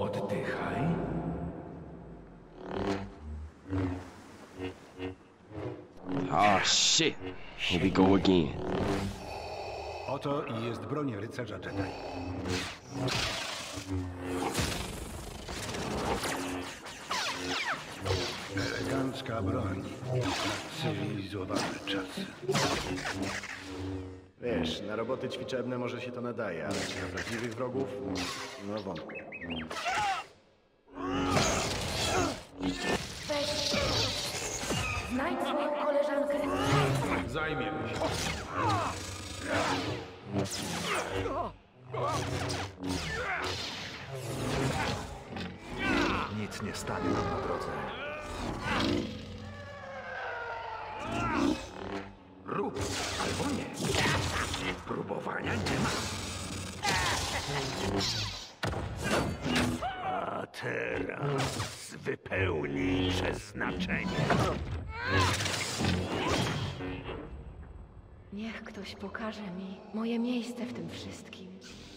Oddychaj. Oh shit. Here we go again. Oto i jest broń rycerza Jedi. Elegancka broń na cywilizowane czasy. Wiesz, na roboty ćwiczebne może się to nadaje, ale czy na prawdziwych wrogów? No wątpię. Weź. Znajdź swoją koleżankę. Zajmiemy się. Nic nie stanie nam na drodze. Rób albo nie. Próbowania nie ma. A teraz wypełnij przeznaczenie. Niech ktoś pokaże mi moje miejsce w tym wszystkim.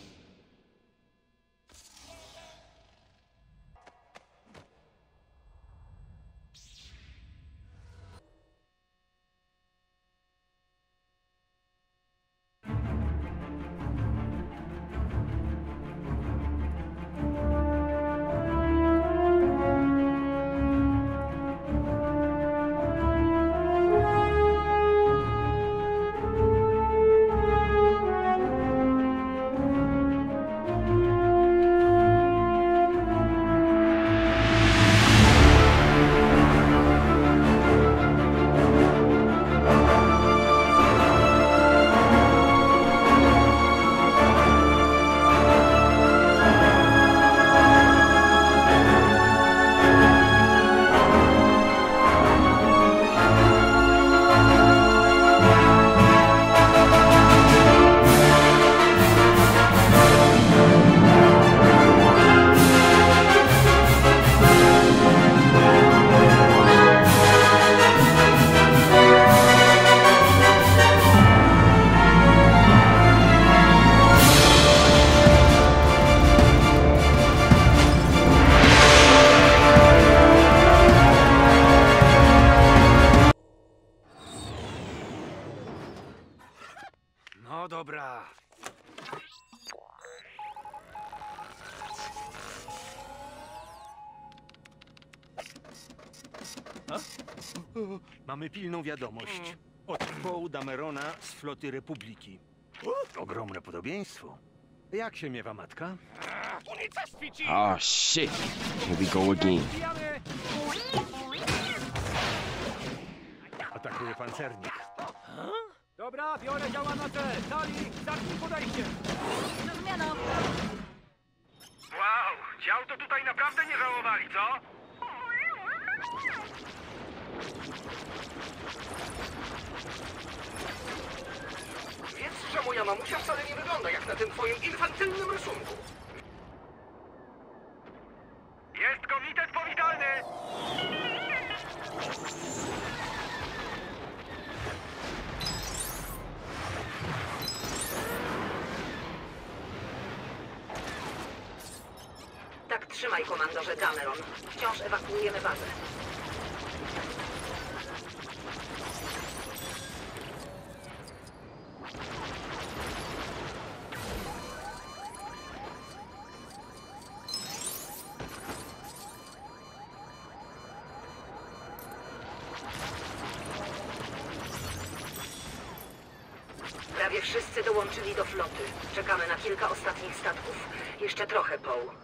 No dobra. Mamy pilną wiadomość. Od Poe Damerona z floty Republiki. Ogromne podobieństwo. Jak się miewa matka? Oh shit. Here we go again. Atakuje pancernik. Dobra, biorę działa na cel. Dali, zacznij podejście. Zrozumiano. Wow, dział to tutaj naprawdę nie żałowali, co? Więc czemu ja mamusia wcale nie wygląda jak na tym twoim infantylnym rysunku? Jest komitet powitalny! Tak trzymaj, komandorze Dameron. Wciąż ewakuujemy bazę. Prawie wszyscy dołączyli do floty. Czekamy na kilka ostatnich statków. Jeszcze trochę, Poe.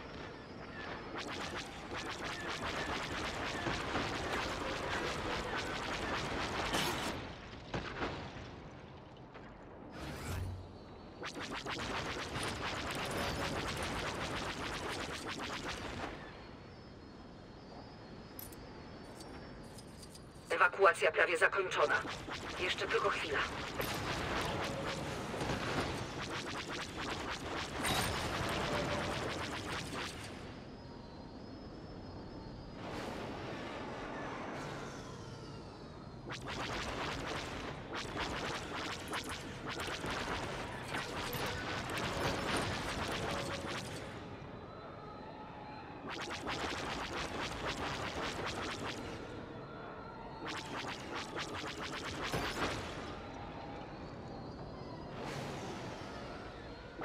Ewakuacja prawie zakończona. Jeszcze tylko chwila.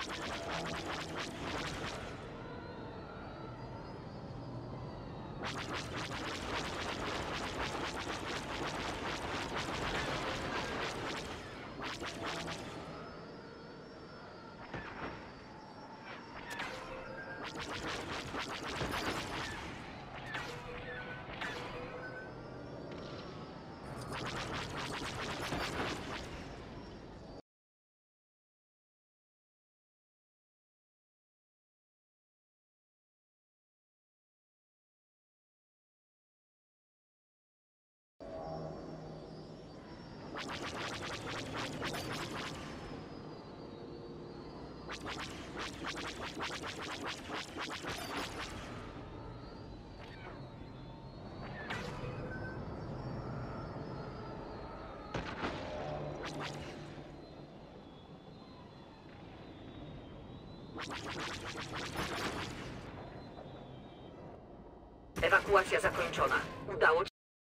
Ewakuacja zakończona. Udało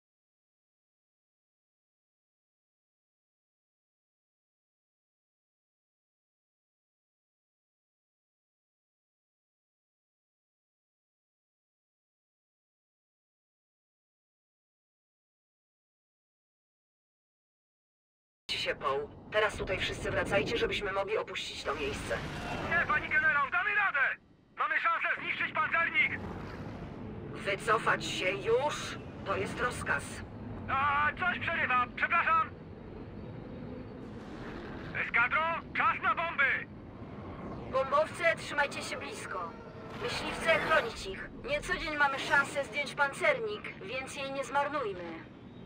ci się, Paul. Teraz tutaj wszyscy wracajcie, żebyśmy mogli opuścić to miejsce. Nie, pani generał, damy radę! Mamy szansę zniszczyć pancernik! Wycofać się już! To jest rozkaz. A, coś przerywa, przepraszam! Eskadro, czas na bomby! Bombowce, trzymajcie się blisko. Myśliwce, chronić ich. Nie co dzień mamy szansę zdjąć pancernik, więc jej nie zmarnujmy.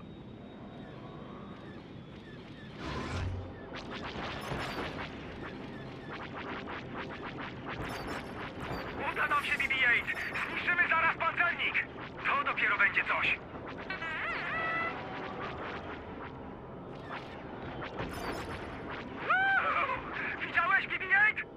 Uda nam się, BB-8! Zniszczymy zaraz pancernik! To dopiero będzie coś! Widziałeś, BB-8?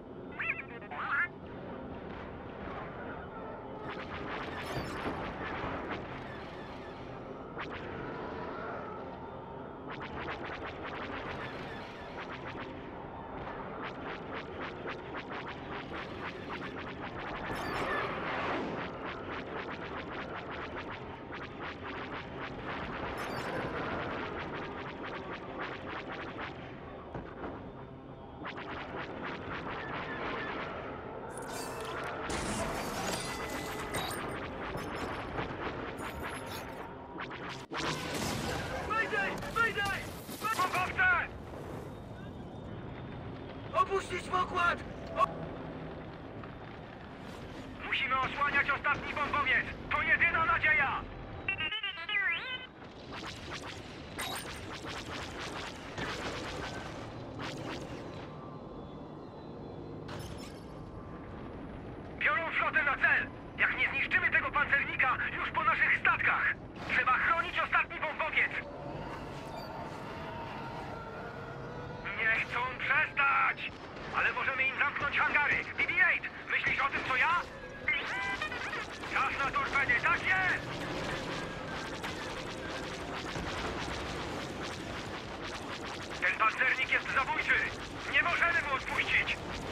Wyjdę! Bombowce! Opuścić pokład! Musimy osłaniać ostatni bombowiec! To jedyna nadzieja! Biorą flotę na cel! Jak nie zniszczymy tego pancernika już po naszych statkach! Trzeba chronić ostatni bombowiec! Nie chcą przestać! Ale możemy im zamknąć hangary! BB-8, myślisz o tym, co ja? Czas na torpedy, tak jest! Ten pancernik jest zabójczy! Nie możemy mu odpuścić!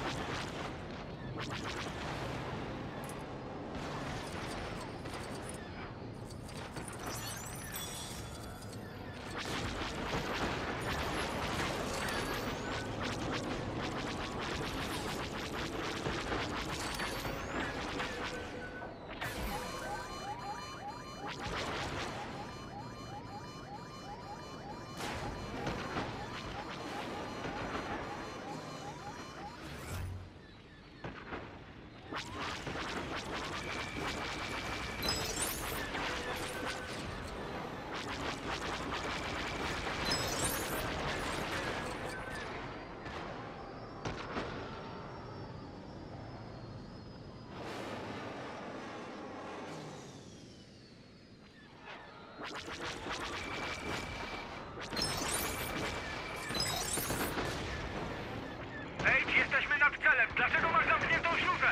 Ej, jesteśmy nad celem! Dlaczego masz zamkniętą śluzę?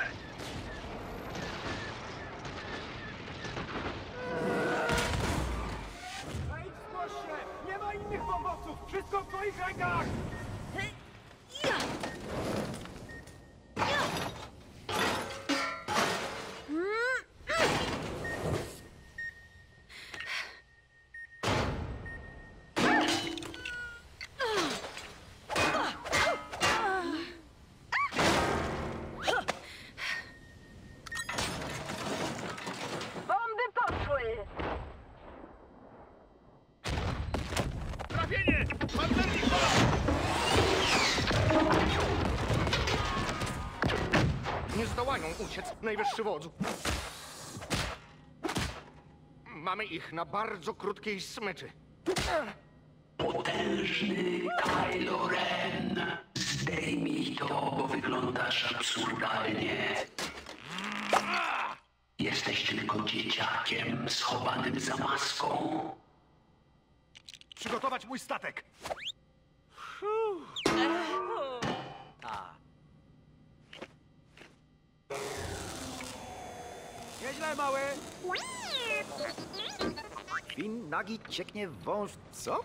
Ej, zgłoś się! Nie ma innych bombowców! Wszystko w twoich rękach! ojciec, najwyższy wodzu. Mamy ich na bardzo krótkiej smyczy. Potężny Kylo Ren. Zdejmij to, bo wyglądasz absurdalnie. Jesteś tylko dzieciakiem schowanym za maską. Przygotować mój statek. Nieźle, mały! Win nagi cieknie w wąż... Co?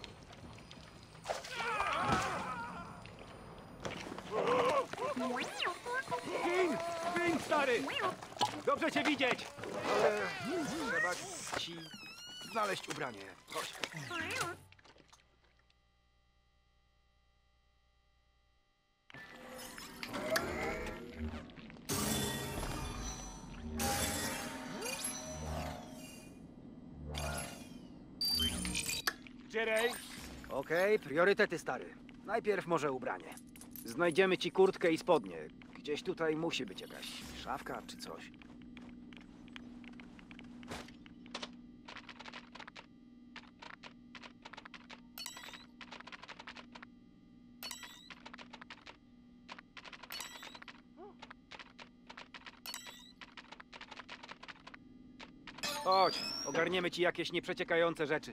Win, stary! Dobrze cię widzieć! Ale trzeba ci znaleźć ubranie. Chodź. Jerry? Okej, priorytety, stary. Najpierw może ubranie. Znajdziemy ci kurtkę i spodnie. Gdzieś tutaj musi być jakaś szafka czy coś. Chodź, ogarniemy ci jakieś nieprzeciekające rzeczy.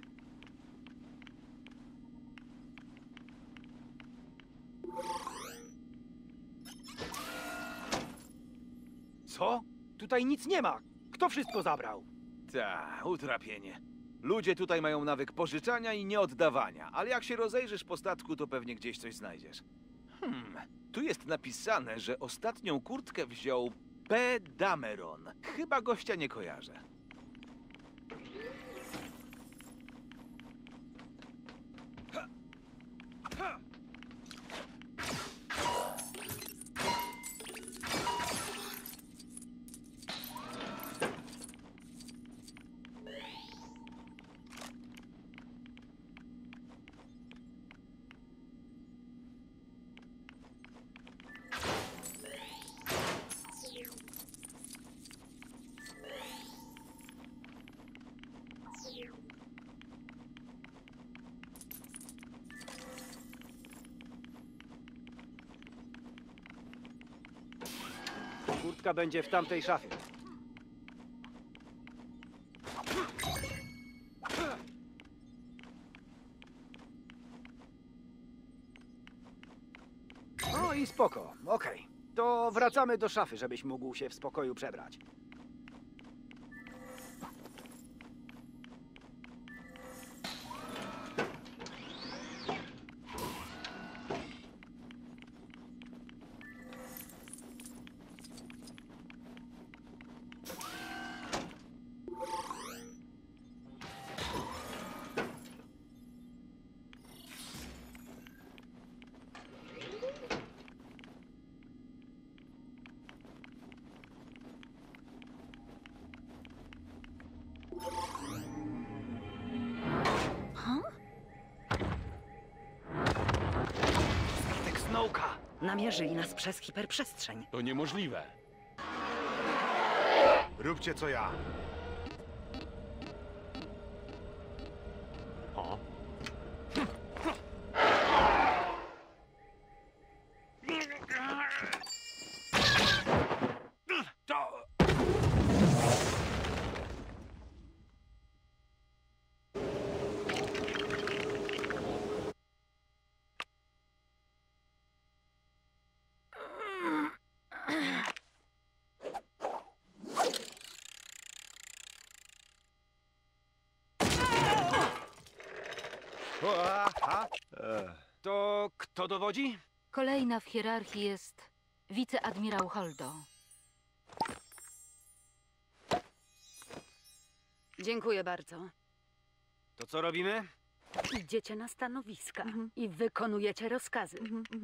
Co? Tutaj nic nie ma. Kto wszystko zabrał? Ta, utrapienie. Ludzie tutaj mają nawyk pożyczania i nieoddawania, ale jak się rozejrzysz po statku, to pewnie gdzieś coś znajdziesz. Tu jest napisane, że ostatnią kurtkę wziął P. Dameron. Chyba gościa nie kojarzę. Kurtka będzie w tamtej szafie. No i spoko, okej. To wracamy do szafy, żebyś mógł się w spokoju przebrać. Statek Snowka. Namierzyli nas przez hiperprzestrzeń. To niemożliwe. Róbcie co ja. O. To kto dowodzi? Kolejna w hierarchii jest wiceadmirał Holdo. Dziękuję bardzo. To co robimy? Idziecie na stanowiska i wykonujecie rozkazy.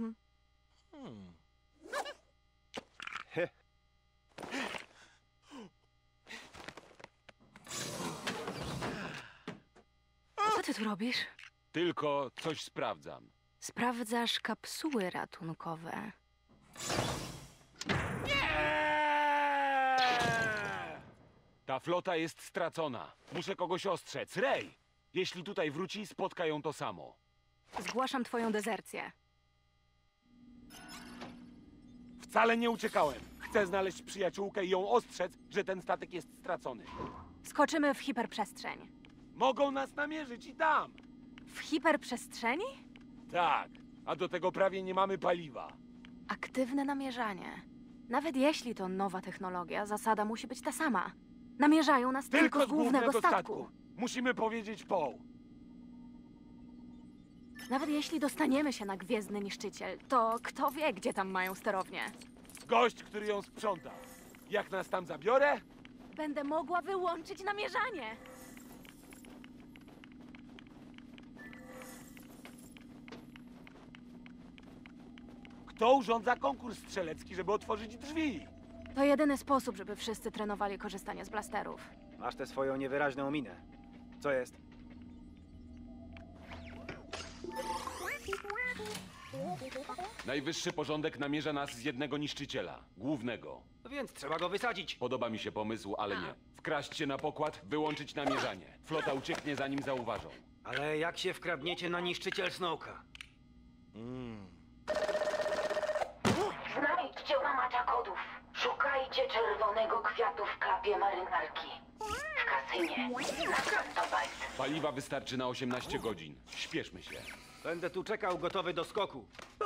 Co ty tu robisz? Tylko coś sprawdzam. Sprawdzasz kapsuły. kapsuły ratunkowe. Nie! Ta flota jest stracona. Muszę kogoś ostrzec. Rej! Jeśli tutaj wróci, spotka ją to samo. Zgłaszam twoją dezercję. Wcale nie uciekałem. Chcę znaleźć przyjaciółkę i ją ostrzec, że ten statek jest stracony. Skoczymy w hiperprzestrzeń. Mogą nas namierzyć i tam! W hiperprzestrzeni? Tak, a do tego prawie nie mamy paliwa. Aktywne namierzanie. Nawet jeśli to nowa technologia, zasada musi być ta sama. Namierzają nas tylko z głównego statku. Musimy powiedzieć Paul. Nawet jeśli dostaniemy się na gwiezdny niszczyciel, to kto wie, gdzie tam mają sterownię. Gość, który ją sprząta. Jak nas tam zabiorę? Będę mogła wyłączyć namierzanie. Kto urządza konkurs strzelecki, żeby otworzyć drzwi? To jedyny sposób, żeby wszyscy trenowali korzystanie z blasterów. Masz tę swoją niewyraźną minę. Co jest? Najwyższy porządek namierza nas z jednego niszczyciela. Głównego. Więc trzeba go wysadzić. Podoba mi się pomysł, ale nie. Wkraść się na pokład, wyłączyć namierzanie. Flota ucieknie, zanim zauważą. Ale jak się wkradniecie na niszczyciel Snowka? Znajdźcie łamacza kodów. Szukajcie czerwonego kwiatu w klapie marynarki. W kasynie. Na Cantobite. Paliwa wystarczy na 18 godzin. Śpieszmy się. Będę tu czekał gotowy do skoku.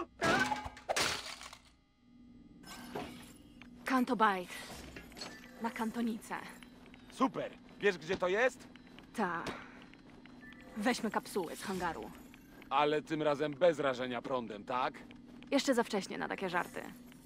Cantobite. Na kantonicę. Super! Wiesz, gdzie to jest? Ta. Weźmy kapsuły z hangaru. Ale tym razem bez rażenia prądem, tak? Jeszcze za wcześnie na takie żarty.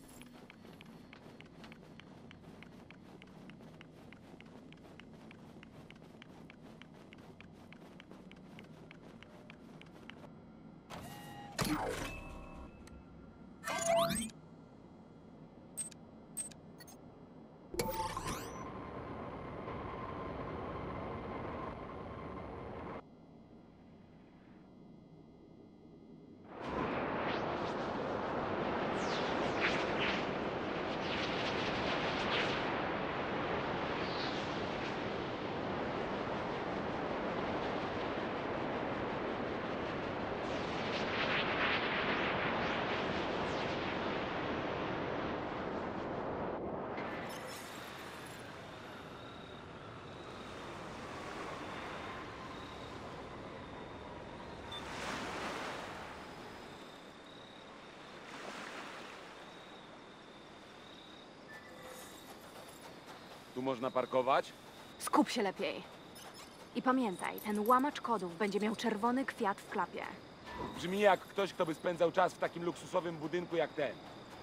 Tu można parkować? Skup się lepiej. I pamiętaj, ten łamacz kodów będzie miał czerwony kwiat w klapie. Brzmi jak ktoś, kto by spędzał czas w takim luksusowym budynku jak ten.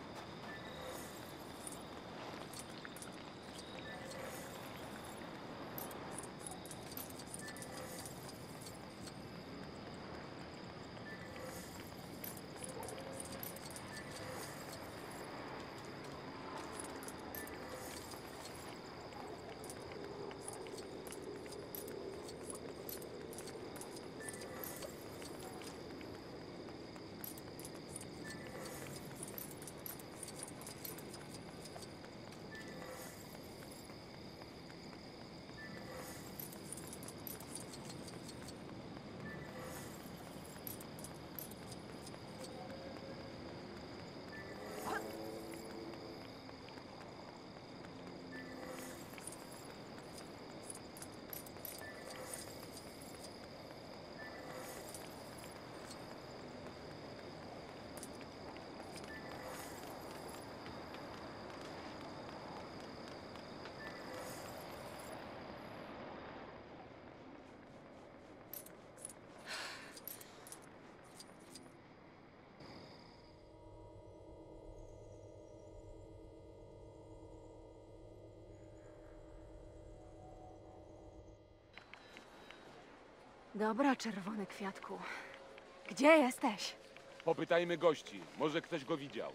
Dobra, czerwony kwiatku. Gdzie jesteś? Popytajmy gości. Może ktoś go widział.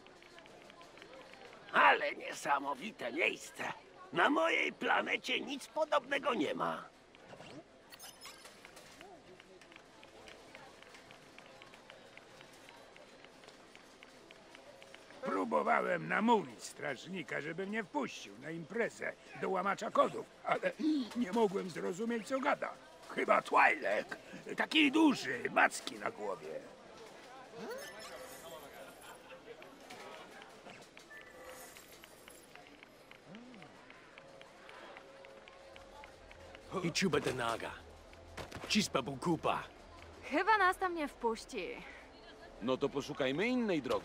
Ale niesamowite miejsce. Na mojej planecie nic podobnego nie ma. Próbowałem namówić strażnika, żeby mnie wpuścił na imprezę do łamacza kodów, ale nie mogłem zrozumieć, co gada. Chyba Twi'lek. Taki duży, macki na głowie. I Chuba Denaga. Chispa Bukupa. Chyba nas tam nie wpuści. No to poszukajmy innej drogi.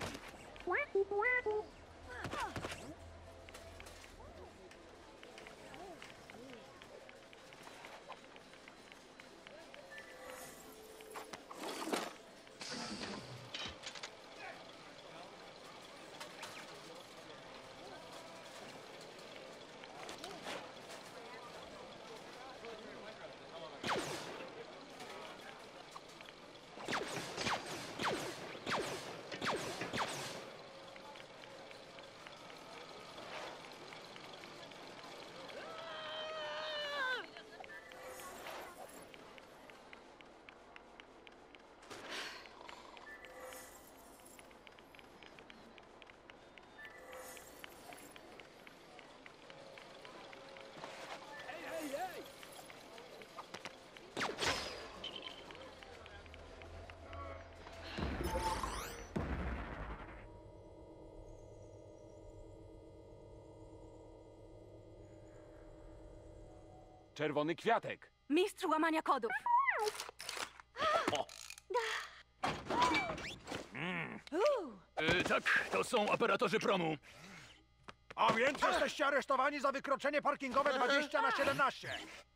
Czerwony kwiatek. Mistrz łamania kodów. Tak, to są operatorzy promu. A więc jesteście aresztowani za wykroczenie parkingowe 20/17.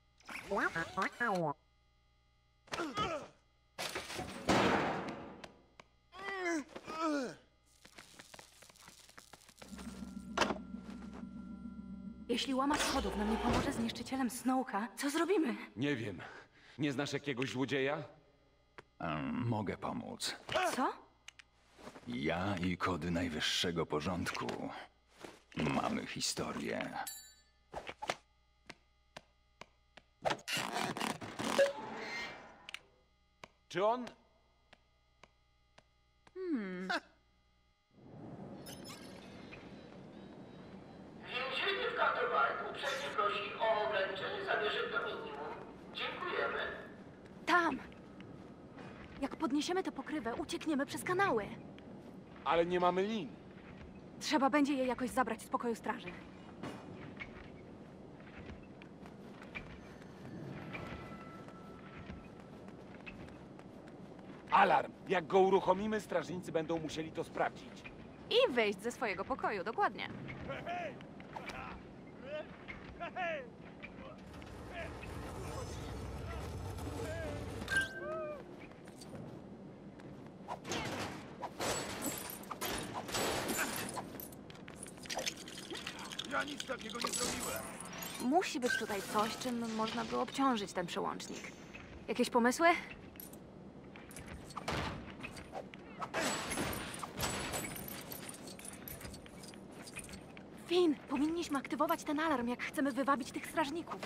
Jeśli łamacz kodów nam nie pomoże z niszczycielem Snowka, co zrobimy? Nie wiem. Nie znasz jakiegoś złodzieja? Mogę pomóc. Co? Ja i kody najwyższego porządku mamy historię. Czy on... Więzienie w Katowicu uprzejmie prosi o ograniczenie zawieszek do minimum. Dziękujemy. Tam! Jak podniesiemy tę pokrywę, uciekniemy przez kanały. Ale nie mamy lin. Trzeba będzie je jakoś zabrać z pokoju straży. Alarm! Jak go uruchomimy, strażnicy będą musieli to sprawdzić. I wyjść ze swojego pokoju, dokładnie. Ja nic takiego nie zrobiłem. Musi być tutaj coś, czym można by obciążyć ten przełącznik. Jakieś pomysły? Finn, powinniśmy aktywować ten alarm, jak chcemy wywabić tych strażników.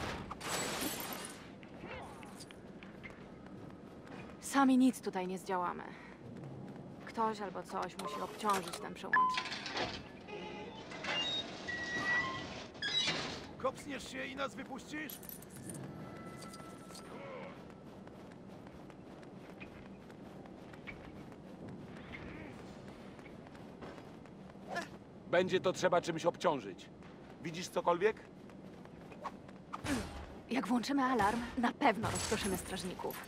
Sami nic tutaj nie zdziałamy. Ktoś albo coś musi obciążyć ten przełącznik. Kopsniesz się i nas wypuścisz? Będzie to trzeba czymś obciążyć. Widzisz cokolwiek? Jak włączymy alarm, na pewno rozproszymy strażników.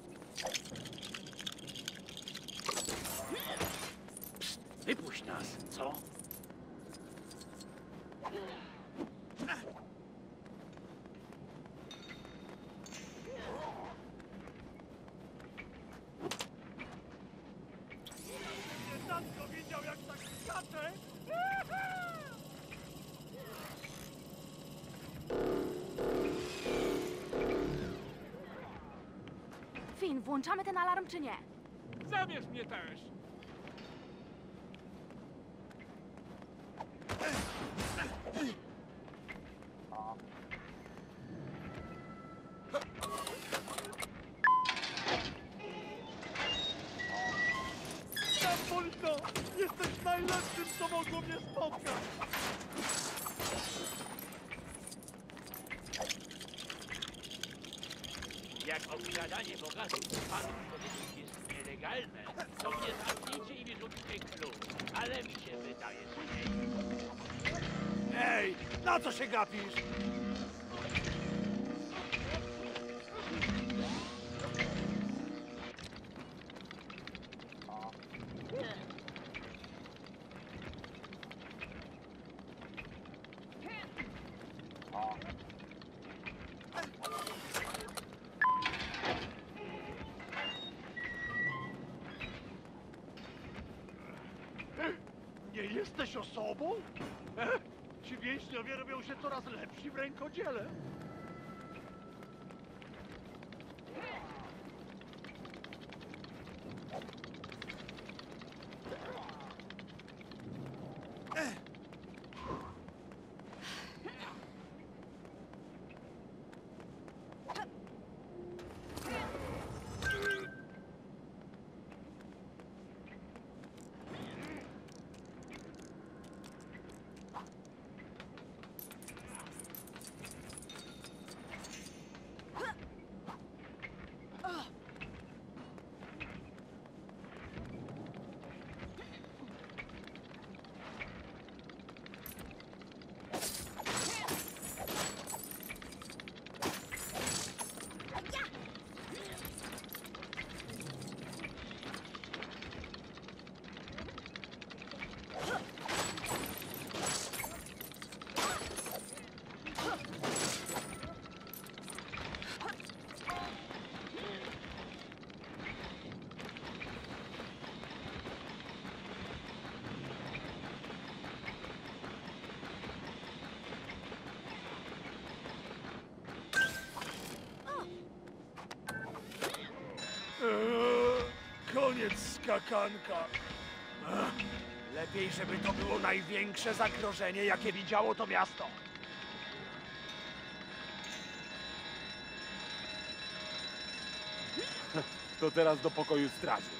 Wypuść nas, co? Nieznanko widział, jak tak skacze? Finn, włączamy ten alarm czy nie? Zabierz mnie też! Tam wolno! Jesteś na najlepszym, co mogło mnie spotkać! Jak okradanie bogatych panów kobietów jest nielegalne, to mnie zamknijcie i wyrzućcie klucz. Ale mi się wydaje, że nie. Ej, na co się gapisz? Nie jesteś osobą? Ci więźniowie robią się coraz lepsi w rękodziele. Koniec skakanka. Lepiej, żeby to było największe zagrożenie, jakie widziało to miasto. To teraz do pokoju straży.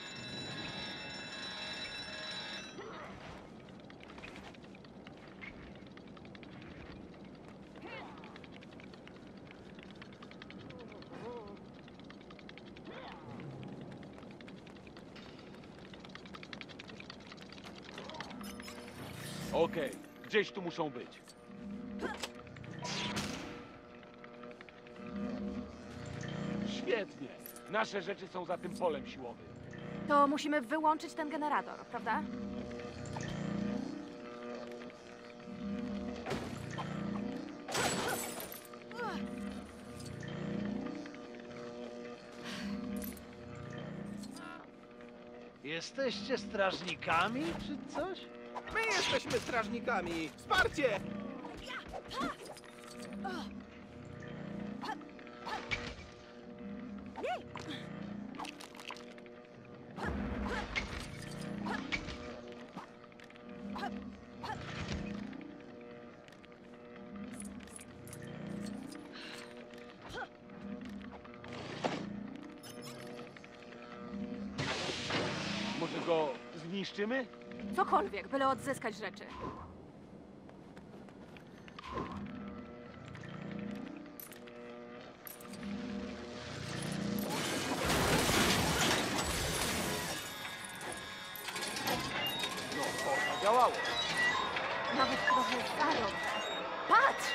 Okej, gdzieś tu muszą być. Świetnie. Nasze rzeczy są za tym polem siłowym. To musimy wyłączyć ten generator, prawda? Jesteście strażnikami, czy coś? My jesteśmy strażnikami! Wsparcie! Może go zniszczymy? Cokolwiek, byle odzyskać rzeczy. No, to działało. Nawet trochę zarobię. Patrz!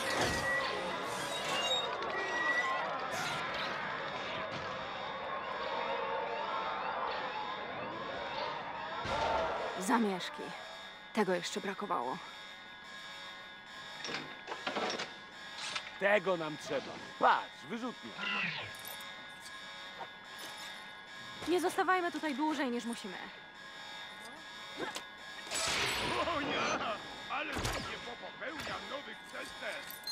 Zamieszki. Tego jeszcze brakowało. Tego nam trzeba. Patrz, wyrzutnia. Nie zostawajmy tutaj dłużej niż musimy. O ja! Ale sobie popełniam nowych przestępstw!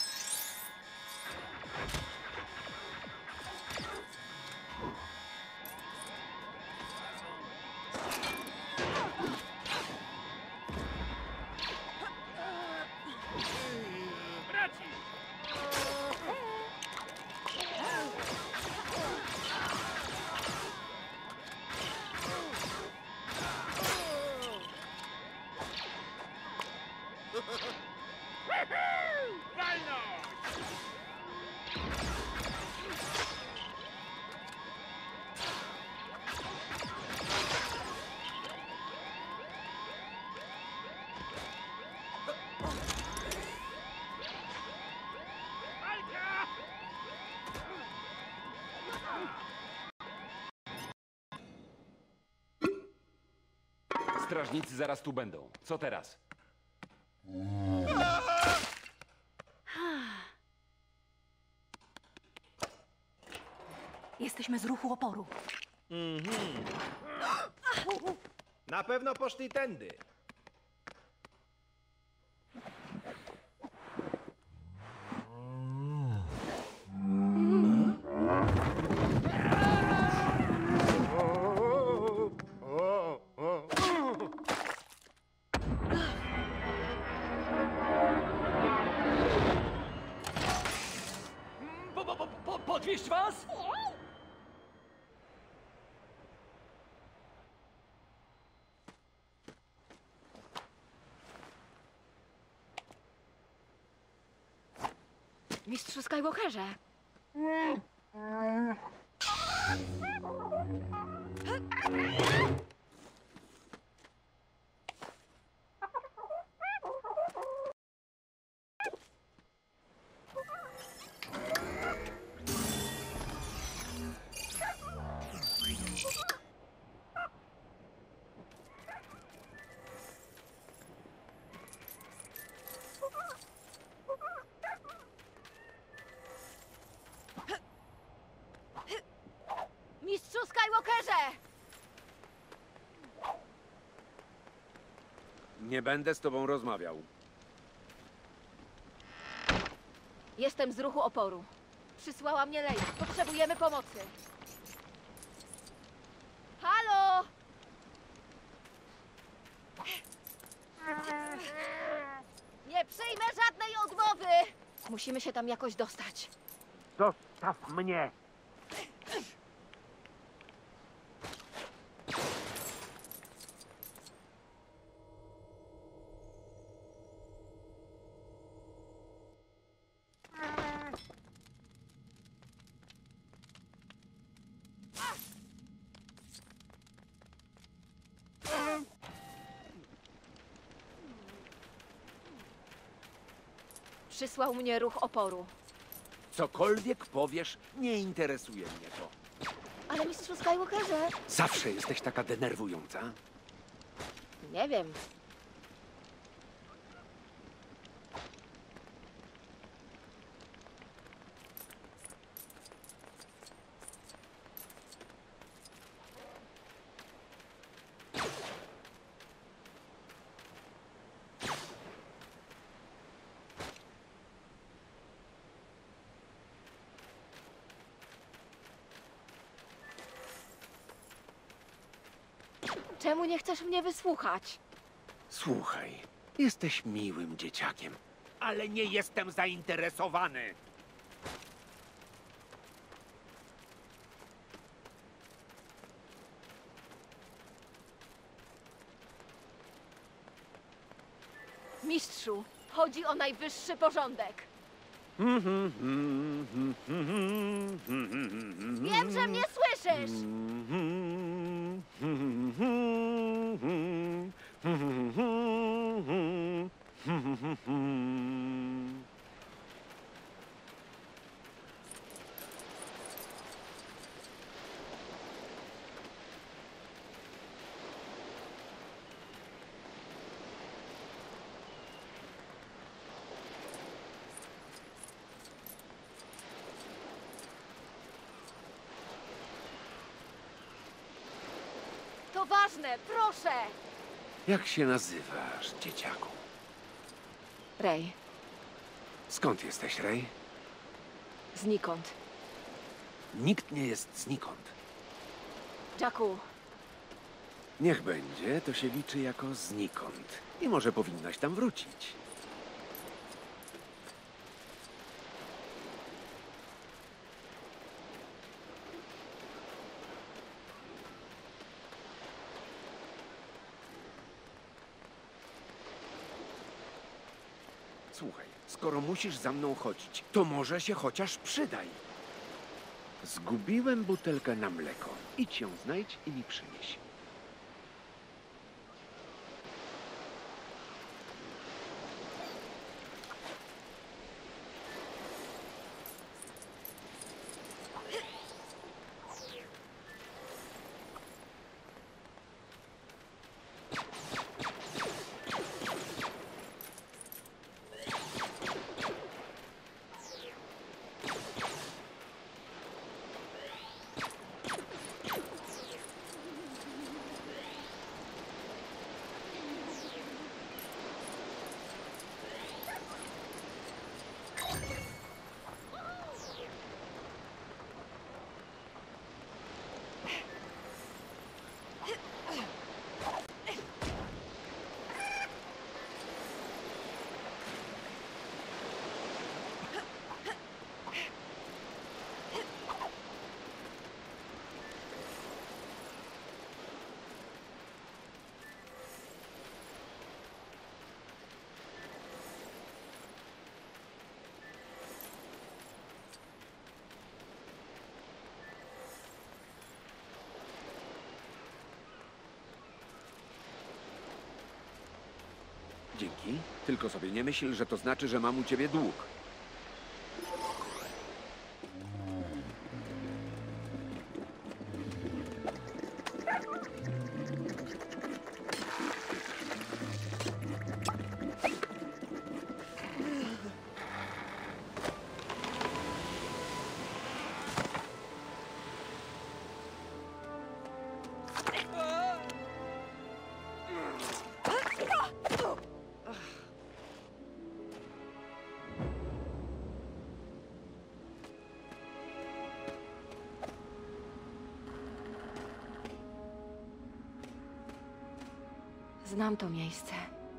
Braci! Strażnicy zaraz tu będą. Co teraz? Jesteśmy z ruchu oporu. Na pewno poszli tędy. Podwieźć was? Mistrzu Skywalkerze! Mistrzu Skywalkerze! Nie będę z tobą rozmawiał. Jestem z ruchu oporu. Przysłała mnie Leia. Potrzebujemy pomocy. Halo! Nie przyjmę żadnej odmowy! Musimy się tam jakoś dostać. Zostaw mnie! Przysłał mnie ruch oporu. Cokolwiek powiesz, nie interesuje mnie to. Ale mistrzu Skywalkerze... Zawsze jesteś taka denerwująca. Nie wiem. Czemu nie chcesz mnie wysłuchać? Słuchaj, jesteś miłym dzieciakiem. Ale nie jestem zainteresowany. Mistrzu, chodzi o najwyższy porządek. Wiem, że mnie słyszysz! To ważne, proszę! Jak się nazywasz, dzieciaku? Rey, Skąd jesteś, Rey? znikąd. Nikt nie jest znikąd. Jacku, Niech będzie, to się liczy jako znikąd. I może powinnaś tam wrócić. Słuchaj, skoro musisz za mną chodzić, to może się chociaż przydaj. Zgubiłem butelkę na mleko. Idź ją znajdź i mi przynieś. Dzięki. Tylko sobie nie myśl, że to znaczy, że mam u ciebie dług. Znam to miejsce.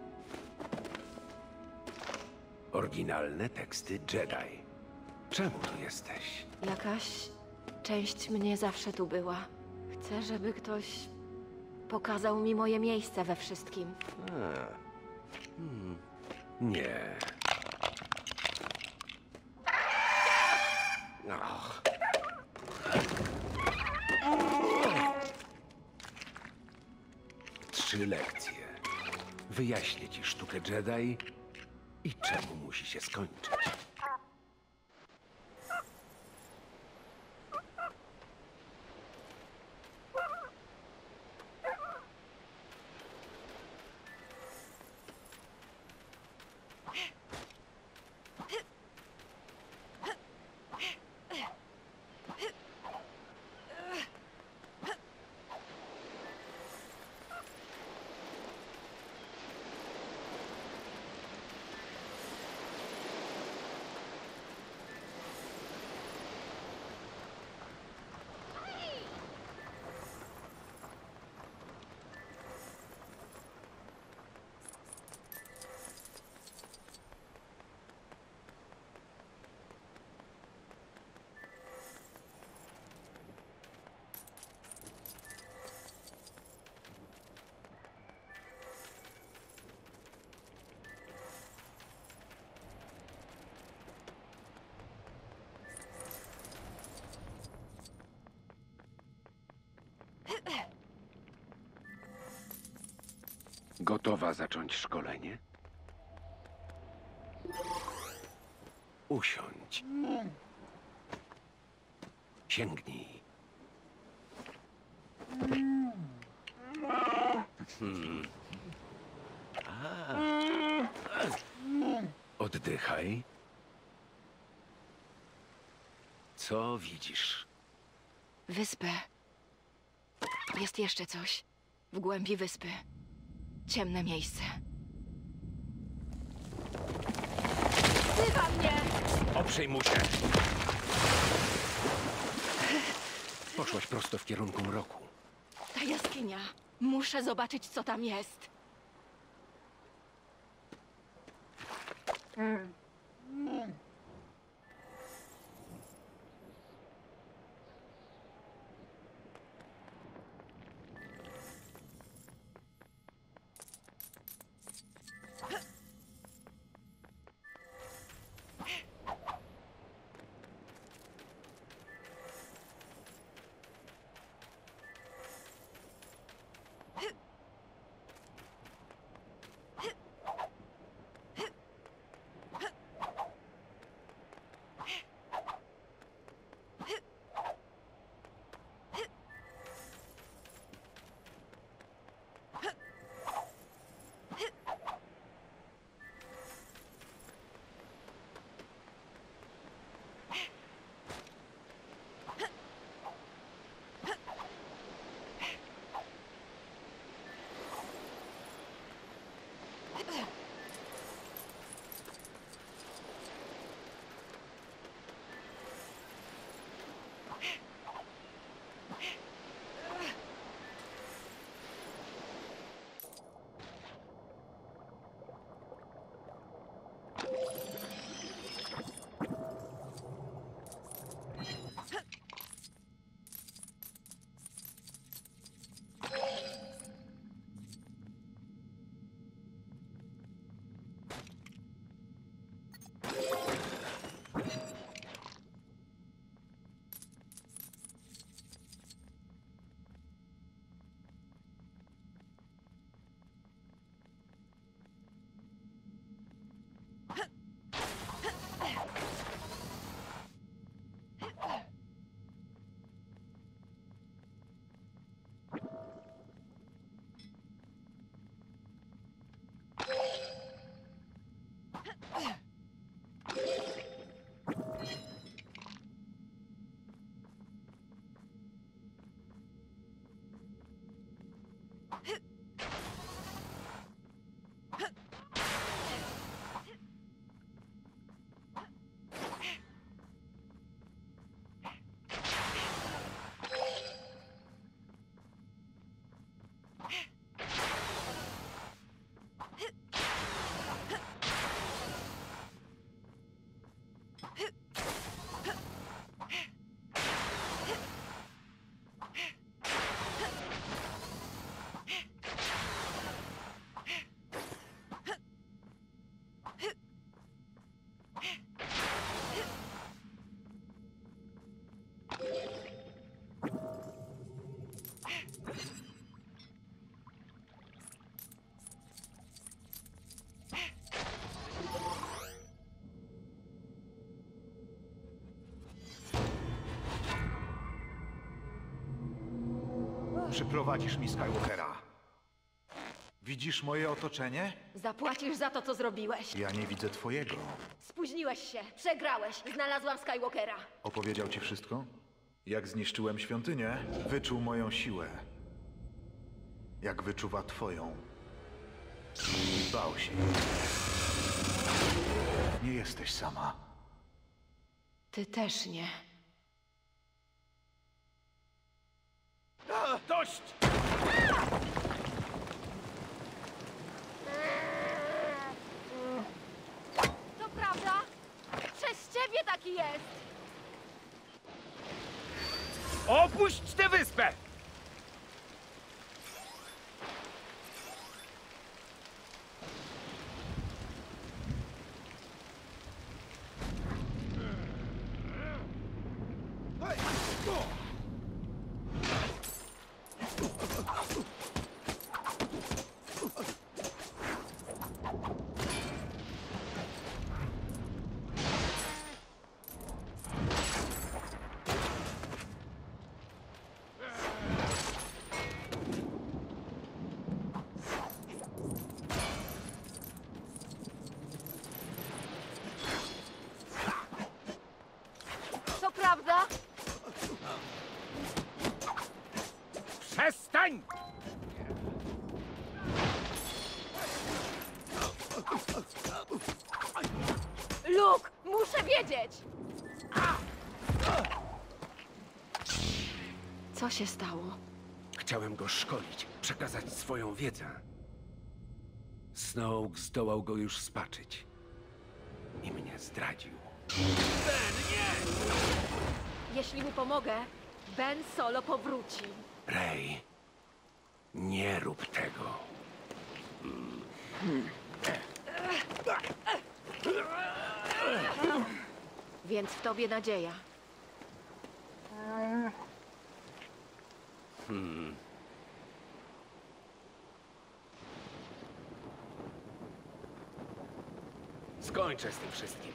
Oryginalne teksty Jedi. Czemu tu jesteś? Jakaś część mnie zawsze tu była. Chcę, żeby ktoś pokazał mi moje miejsce we wszystkim. Nie. Och. 3 lekcje. Wyjaśnię ci sztukę Jedi i czemu musi się skończyć. Gotowa zacząć szkolenie? Usiądź. Sięgnij. Oddychaj. Co widzisz? Wyspę. Jest jeszcze coś. W głębi wyspy. Ciemne miejsce. Wzywa mnie! Oprzyj mu się. Poszłaś prosto w kierunku mroku. Ta jaskinia. Muszę zobaczyć, co tam jest. Przyprowadzisz mi Skywalkera. Widzisz moje otoczenie? Zapłacisz za to, co zrobiłeś. Ja nie widzę twojego. Spóźniłeś się, przegrałeś. Znalazłam Skywalkera. Opowiedział ci wszystko? Jak zniszczyłem świątynię, wyczuł moją siłę. Jak wyczuwa twoją. Bał się. Nie jesteś sama. Ty też nie. Dość! To prawda? Przez ciebie taki jest! Opuść tę wyspę! To prawda? Przestań! Luke, muszę wiedzieć! Co się stało? Chciałem go szkolić, przekazać swoją wiedzę. Snoke zdołał go już spaczyć. I mnie zdradził. Jeśli mu pomogę, Ben Solo powróci. Rey, nie rób tego. Więc w tobie nadzieja. Skończę z tym wszystkim.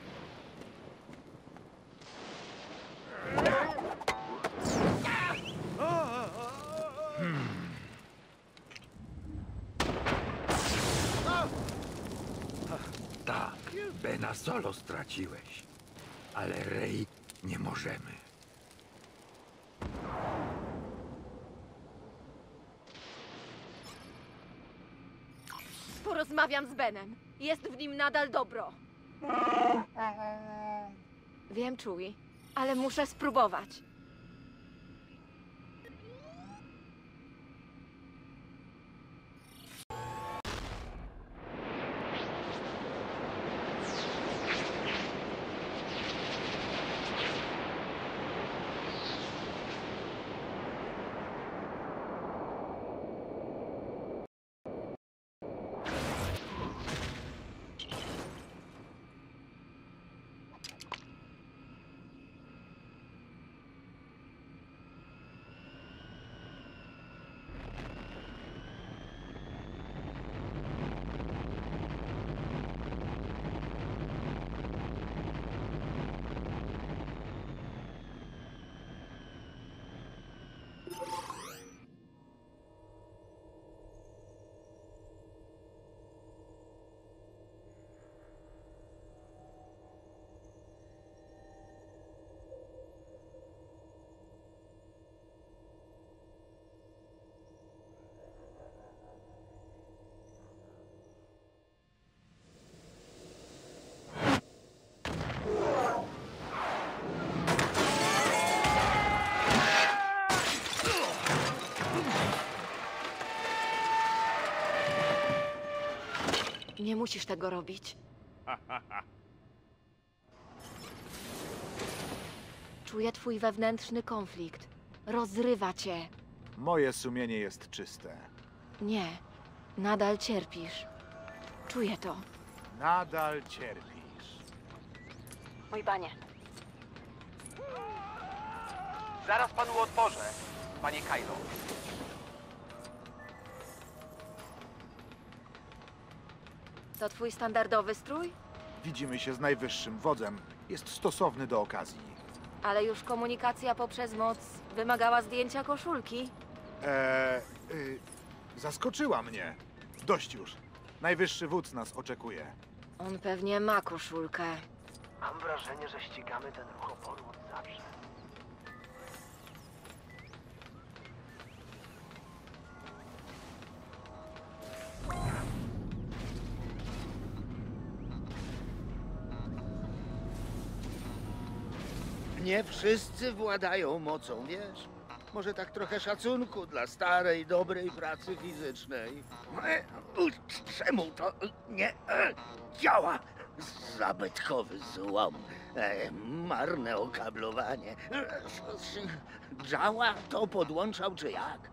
Tak, Bena Solo straciłeś, ale Rey nie możemy. Porozmawiam z Benem. Jest w nim nadal dobro. Wiem, Chewie, ale muszę spróbować. Nie musisz tego robić. Czuję twój wewnętrzny konflikt. Rozrywa cię. Moje sumienie jest czyste. Nie, nadal cierpisz. Czuję to. Nadal cierpisz. Mój panie. Zaraz panu otworzę, panie Kylo. To twój standardowy strój? Widzimy się z najwyższym wodzem. Jest stosowny do okazji. Ale już komunikacja poprzez moc wymagała zdjęcia koszulki. Zaskoczyła mnie. Dość już. Najwyższy wódz nas oczekuje. On pewnie ma koszulkę. Mam wrażenie, że ścigamy ten ruch oporu od zawsze. Nie wszyscy władają mocą, wiesz? Może tak trochę szacunku dla starej, dobrej pracy fizycznej. Czemu to nie działa? Zabytkowy złom, marne okablowanie. Działa to podłączał czy jak?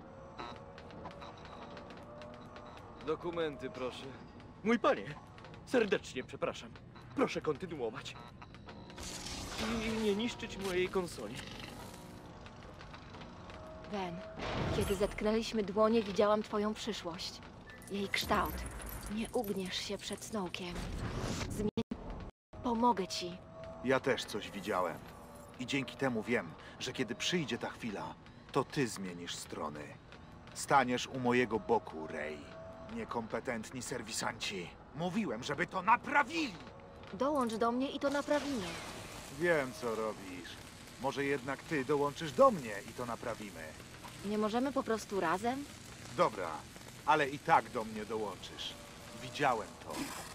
Dokumenty, proszę. Mój panie, serdecznie przepraszam. Proszę kontynuować. I nie niszczyć mojej konsoli. Ben, kiedy zetknęliśmy dłonie, widziałam twoją przyszłość. Jej kształt. Nie ugniesz się przed Snowkiem. Pomogę ci. Ja też coś widziałem. I dzięki temu wiem, że kiedy przyjdzie ta chwila, to ty zmienisz strony. Staniesz u mojego boku, Rey. Niekompetentni serwisanci. Mówiłem, żeby to naprawili! Dołącz do mnie i to naprawimy. Wiem, co robisz. Może jednak ty dołączysz do mnie i to naprawimy. Nie możemy po prostu razem? Dobra, ale i tak do mnie dołączysz. Widziałem to.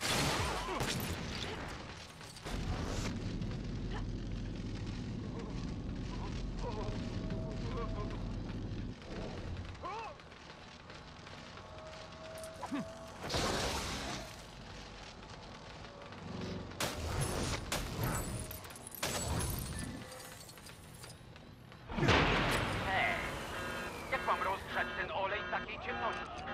Jak mam rozgrzać ten olej w takiej ciemności?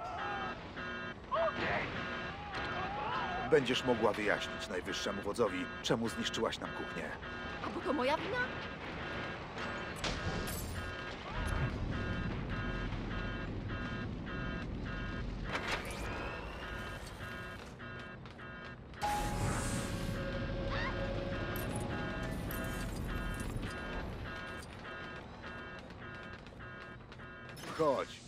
Okej. Będziesz mogła wyjaśnić najwyższemu wodzowi, czemu zniszczyłaś nam kuchnię. A bo to moja wina? Chodź.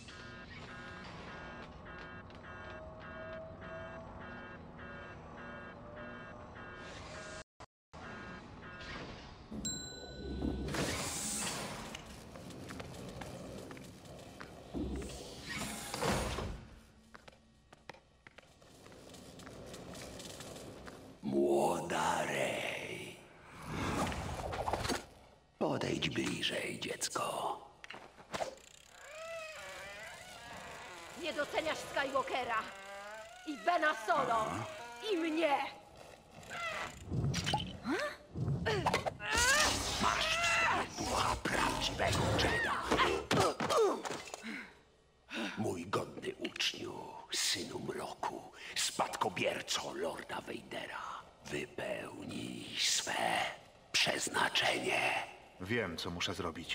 Młoda Rey. Podejdź bliżej, dziecko. Nie doceniasz Skywalkera i Bena Solo i mnie! Masz w sobie ducha prawdziwego Jedi. Mój godny uczniu, synu mroku, spadkobierco Lorda Vadera. Wypełnij swe przeznaczenie. Wiem, co muszę zrobić.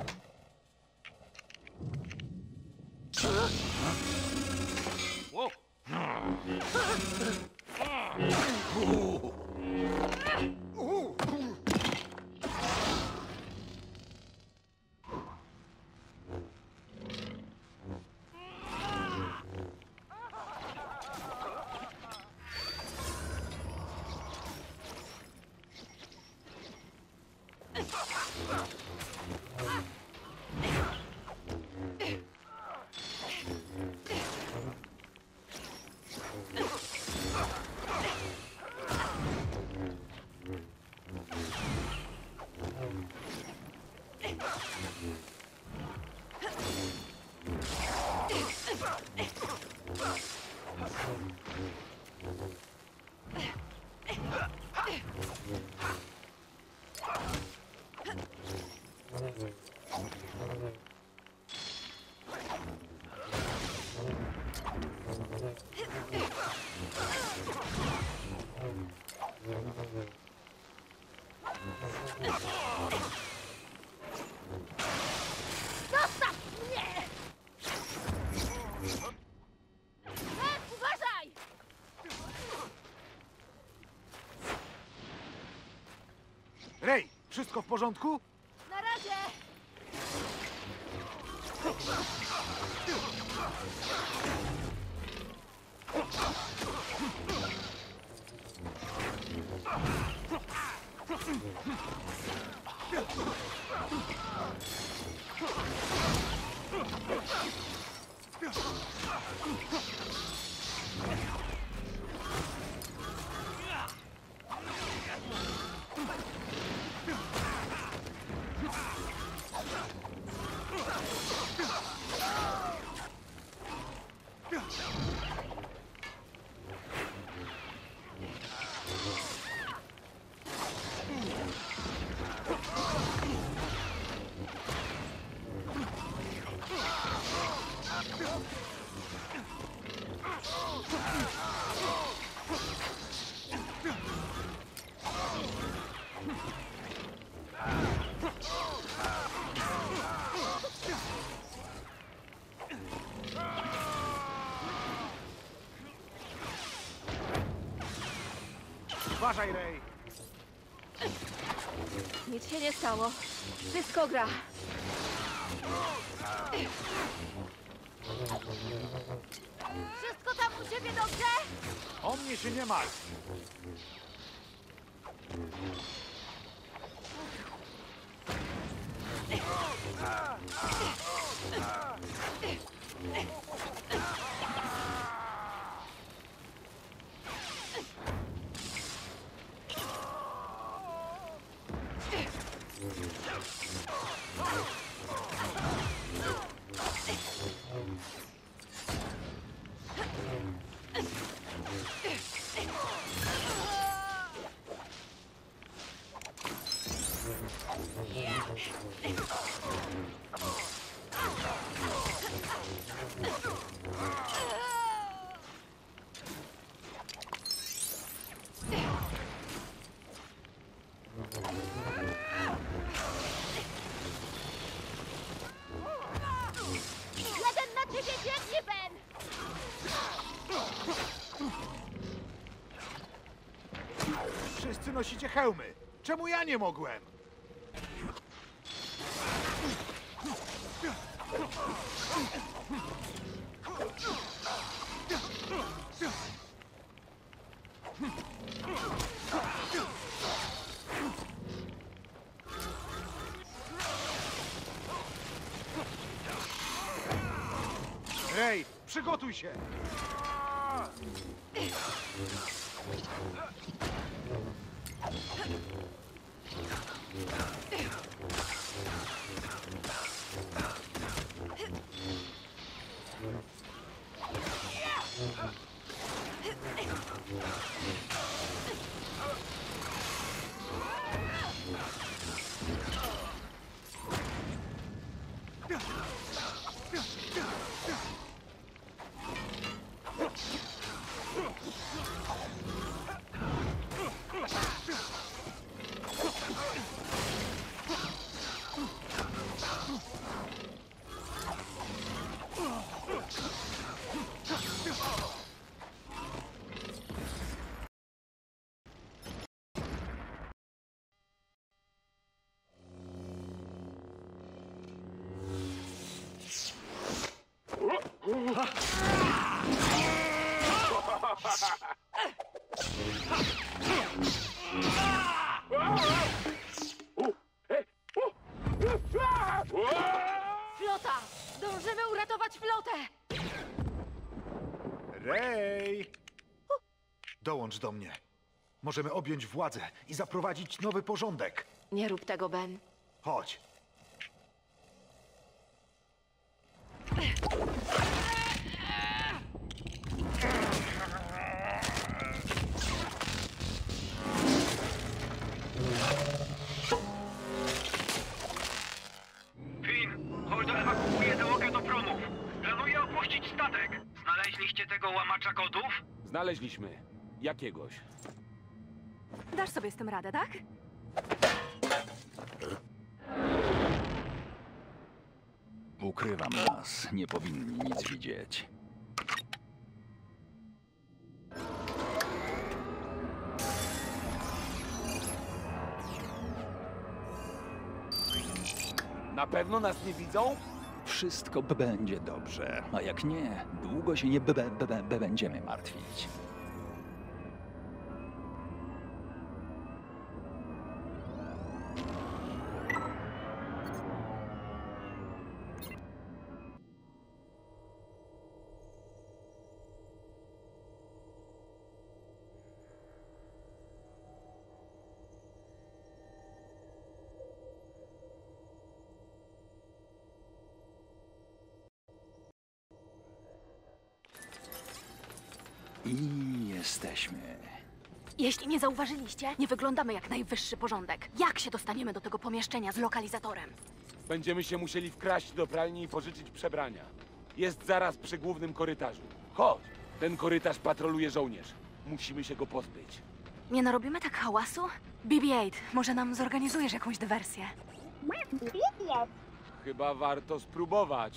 Zostaw mnie! Uważaj! Rey, wszystko w porządku? Na razie! Uważaj, Rey! Nic się nie stało. Wszystko gra. Wszystko tam u ciebie dobrze? O mnie się nie martw! Jeden na ciebie biegnie, Ben! Wszyscy nosicie hełmy! Czemu ja nie mogłem? Rey, przygotuj się! Flota! Dążymy uratować flotę! Rey! Dołącz do mnie. Możemy objąć władzę i zaprowadzić nowy porządek. Nie rób tego, Ben. Chodź. Finn, Holdo ewakuuje załogę do promów. Planuje opuścić statek. Znaleźliście tego łamacza kodów? Znaleźliśmy. Jakiegoś. Dasz sobie z tym radę, tak? Ukrywam nas. Nie powinni nic widzieć. Na pewno nas nie widzą? wszystko będzie dobrze, a jak nie, długo się nie będziemy martwić. I jesteśmy. Jeśli nie zauważyliście, nie wyglądamy jak najwyższy porządek. Jak się dostaniemy do tego pomieszczenia z lokalizatorem? Będziemy się musieli wkraść do pralni i pożyczyć przebrania. Jest zaraz przy głównym korytarzu. Chodź, ten korytarz patroluje żołnierz. Musimy się go pozbyć. Nie narobimy tak hałasu? BB-8, może nam zorganizujesz jakąś dywersję? Chyba warto spróbować.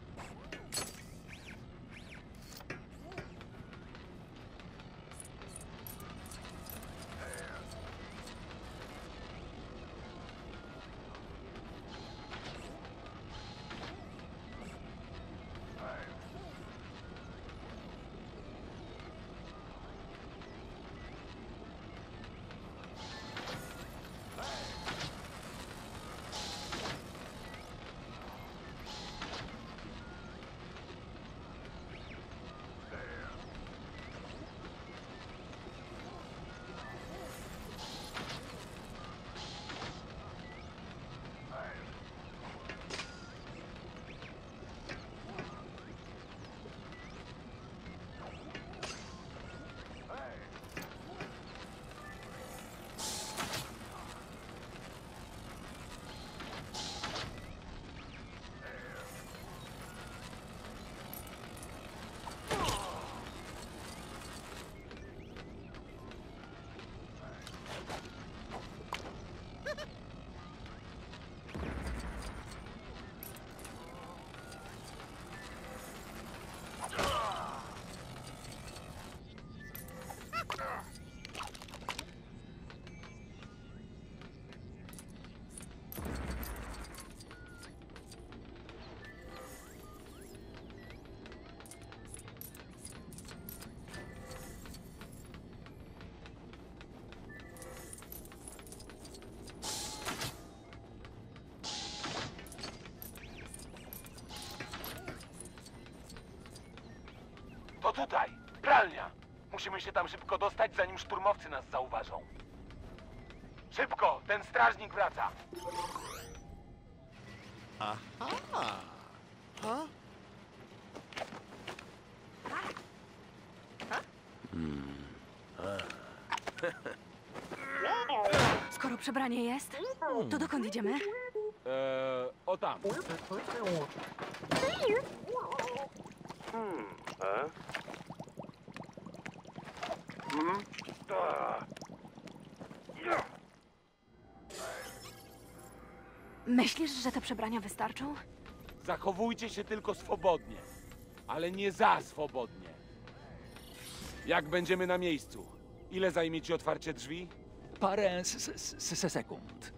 To tutaj, pralnia. Musimy się tam szybko dostać, zanim szturmowcy nas zauważą. Szybko, ten strażnik wraca. Aha. Ha? Skoro przebranie jest, to dokąd idziemy? O tam. Myślisz, że te przebrania wystarczą? Zachowujcie się tylko swobodnie, ale nie za swobodnie. Jak będziemy na miejscu? Ile zajmie ci otwarcie drzwi? Parę sekund.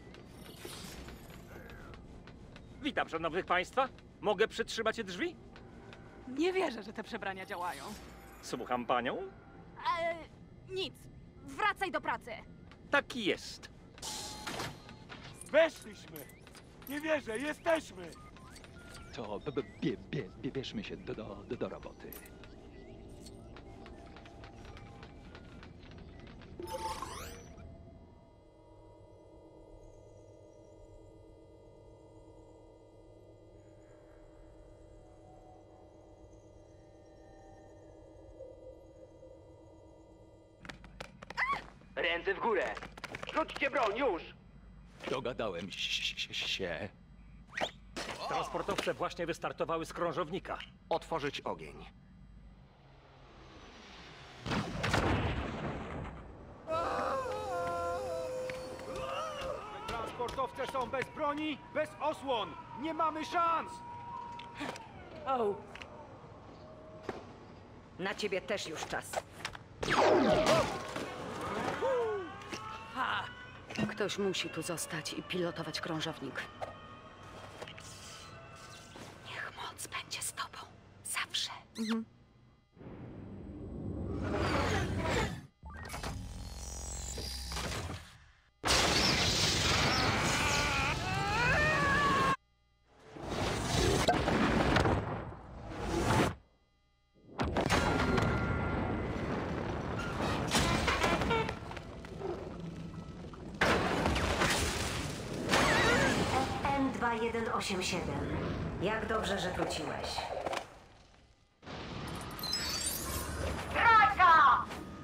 Witam, szanownych państwa. Mogę przytrzymać drzwi? Nie wierzę, że te przebrania działają. Słucham panią? Nic. Wracaj do pracy. Tak jest. Weszliśmy! Nie wierzę, jesteśmy! To bierzmy się do roboty. Ręce w górę! Rzućcie broń, już! Dogadałem się. Transportowce właśnie wystartowały z krążownika. Otworzyć ogień. Transportowce są bez broni, bez osłon. Nie mamy szans! O. Na ciebie też już czas. Ktoś musi tu zostać i pilotować krążownik. Mhm. N2187. Jak dobrze, że wróciłeś. Zdrajca!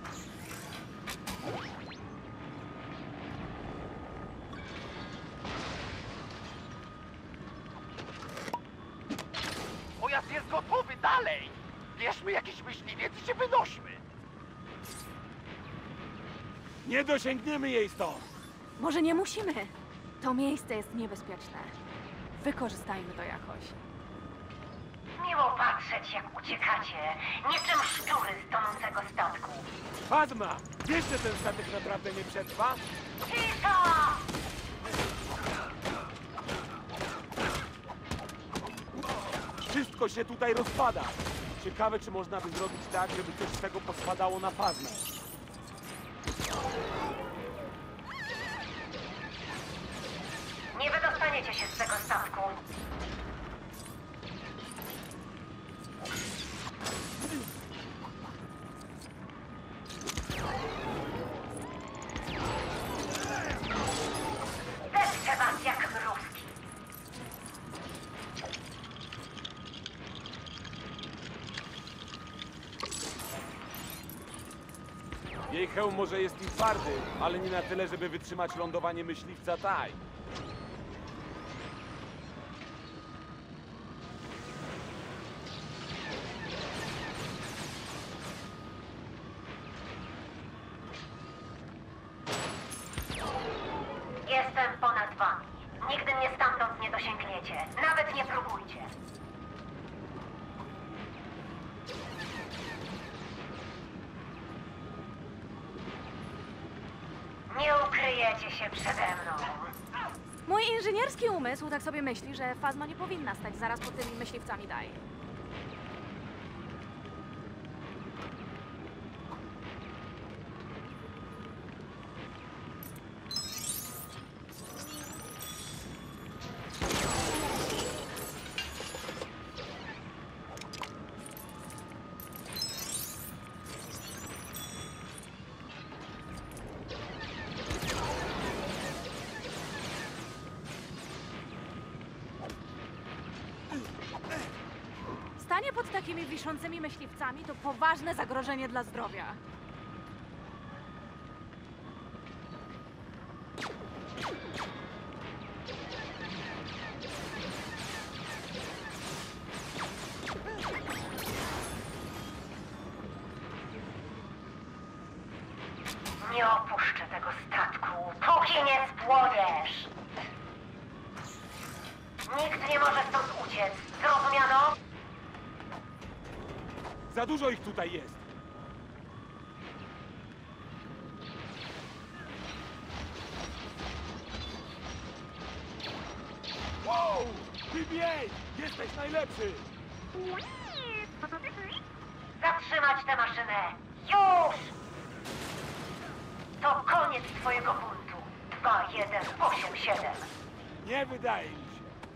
Pojazd jest gotowy, dalej! Bierzmy jakieś myśliwiec i się wynośmy! Nie dosięgniemy jej stąd! Może nie musimy. To miejsce jest niebezpieczne. Wykorzystajmy to jakoś. Miło patrzeć, jak uciekacie. Niczym szczury z tonącego statku. Padma! Wiesz, że ten statek naprawdę nie przetrwa? Cisza! Wszystko się tutaj rozpada. Ciekawe, czy można by zrobić tak, żeby coś z tego pospadało na Fazmę. Nie wydostaniecie się z tego statku. Depczę was jak mrówki. Jej hełm może jest i twardy, ale nie na tyle, żeby wytrzymać lądowanie myśliwca Tai. Jestem ponad wami. Nigdy mnie stamtąd nie dosięgniecie. Nawet nie próbujcie. Nie ukryjecie się przede mną. Mój inżynierski umysł tak sobie myśli, że Fazma nie powinna stać zaraz pod tymi myśliwcami Dai. Stanie pod takimi wiszącymi myśliwcami to poważne zagrożenie dla zdrowia. Nie opuszczę tego statku, póki nie spłoniesz. Nikt nie może stąd uciec. Zrozumiano? Za dużo ich tutaj jest. Wow! BB-8! Jesteś najlepszy! Zatrzymać tę maszynę! Już! To koniec twojego buntu. 2187. Nie wydaje mi się.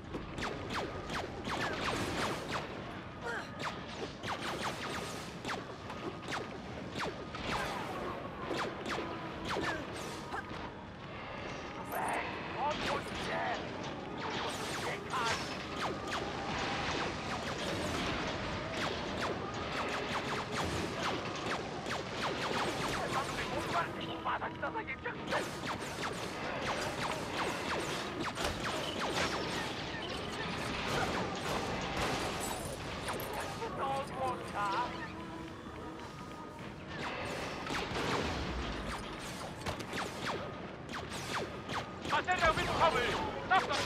Materiał wybuchowy! Cofnąć!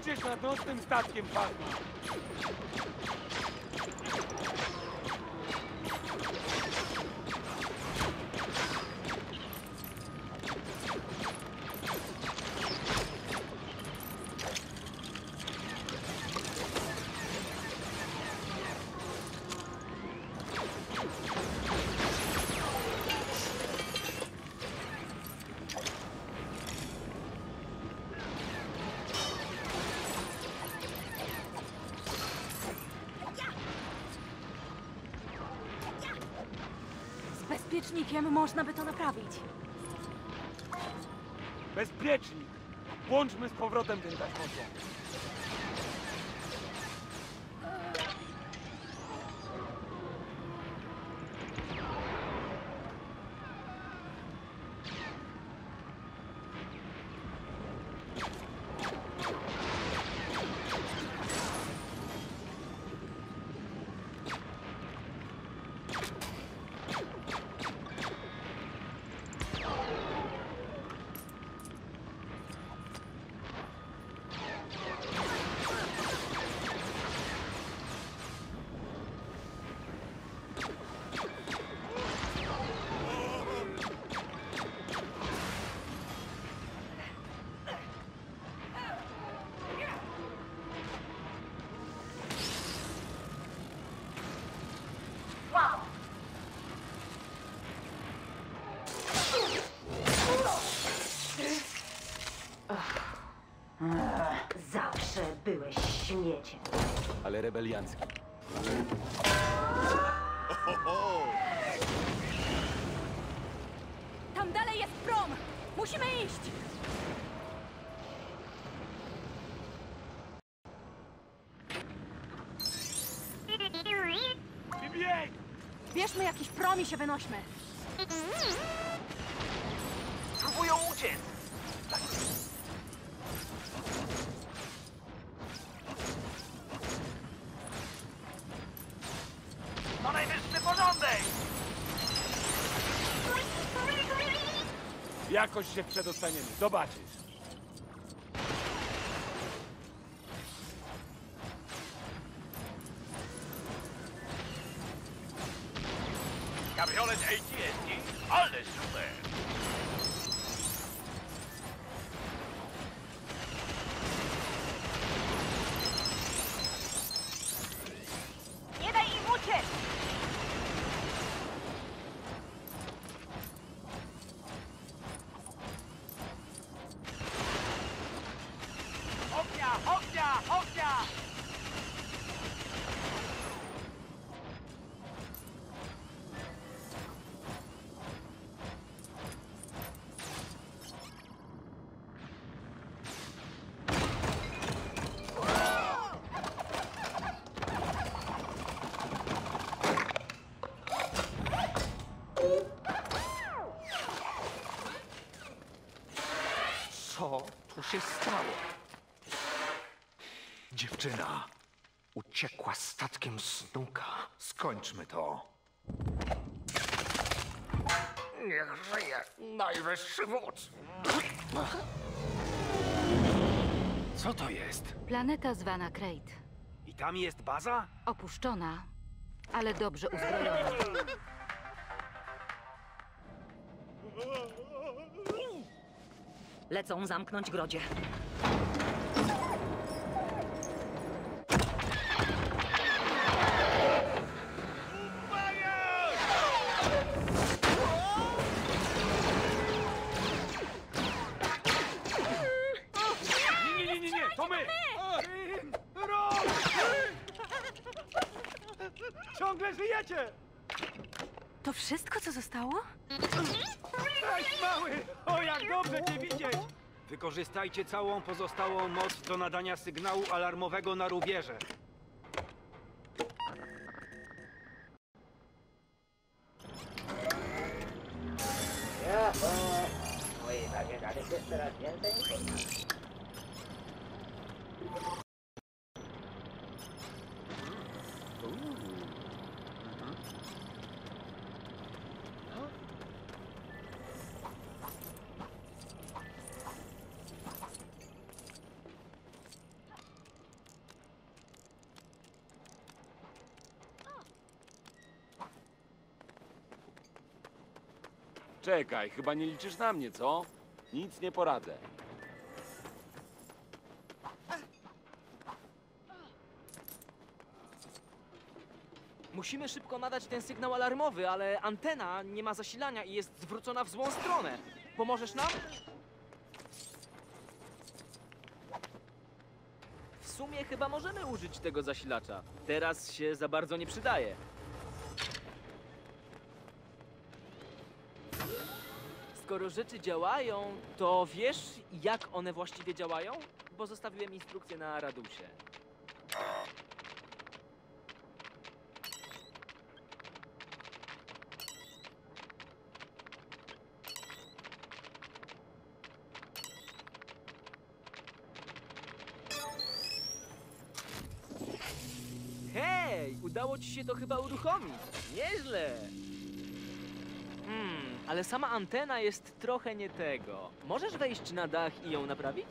Pójdziesz nad nocnym statkiem, panie. Z bezpiecznikiem można by to naprawić. Bezpiecznik. Włączmy z powrotem ten taśmosłon. Zawsze byłeś śmieciem. Ale rebeliancki. Tam dalej jest prom! Musimy iść! Bierzmy jakiś prom i się wynośmy. Próbują uciec! To najwyższy porządek! Jakoś się przedostaniemy. Zobaczysz. Kabriolet AT&T, ale super! Nie daj im uciec! Ognia! Ognia! Ognia! Co tu się stało? Dziewczyna uciekła statkiem Snooka. Skończmy to. Niech żyje najwyższy wódz. Co to jest? Planeta zwana Crate. I tam jest baza? Opuszczona, ale dobrze uzbrojona. Lecą zamknąć grodzie. Nie, to my! Ciągle żyjecie! To wszystko, co zostało? Cześć, mały! O, jak dobrze cię widzieć! Wykorzystajcie całą pozostałą moc do nadania sygnału alarmowego na rubieże. Czekaj, chyba nie liczysz na mnie, co? Nic nie poradzę. Musimy szybko nadać ten sygnał alarmowy, ale antena nie ma zasilania i jest zwrócona w złą stronę. Pomożesz nam? W sumie chyba możemy użyć tego zasilacza. Teraz się za bardzo nie przydaje. Skoro rzeczy działają, to wiesz, jak one właściwie działają? Bo zostawiłem instrukcję na Radusie. Hej! Udało ci się to chyba uruchomić. Nieźle! Ale sama antena jest trochę nie tego. Możesz wejść na dach i ją naprawić?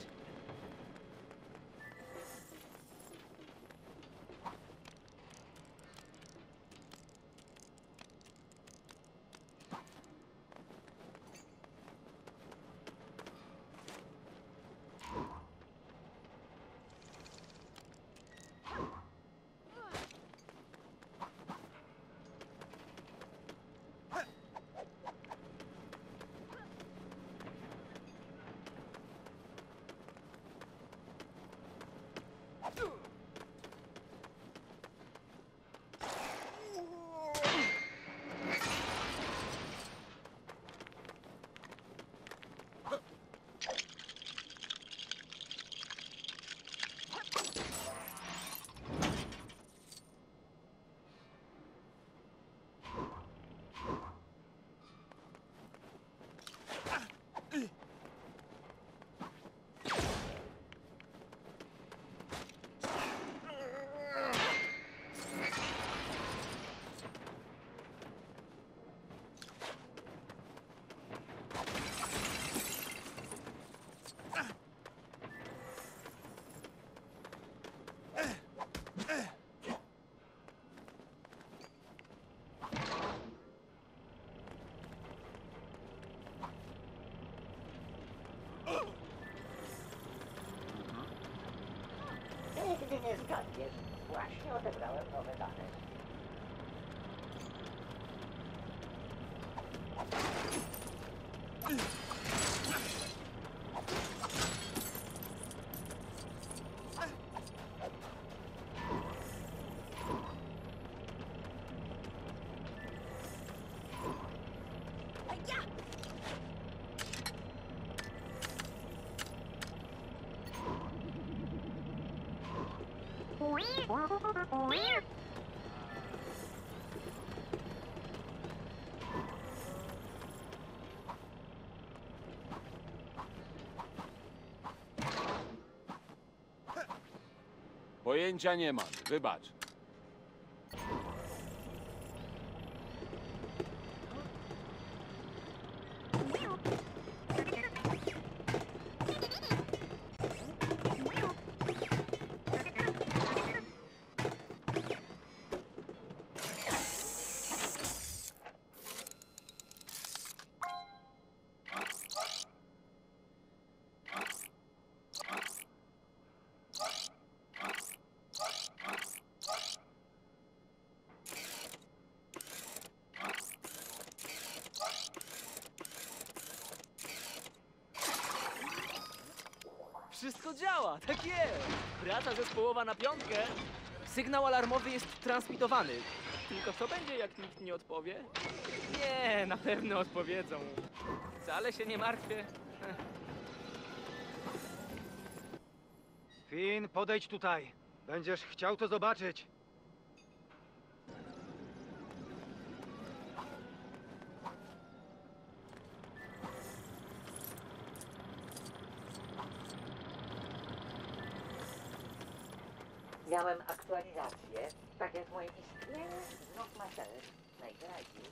Nigdy nie zgadniesz. Właśnie odebrałem nowe dane. Pojęcia nie mam, wybacz. Wszystko działa, tak jest! Praca zespołowa na piątkę. Sygnał alarmowy jest transmitowany. Tylko co będzie, jak nikt nie odpowie? Nie, na pewno odpowiedzą. Wcale się nie martwię. Finn, podejdź tutaj. Będziesz chciał to zobaczyć. Miałem aktualizację, tak jak moje istnienie znów ma sens. Najwyraźniej.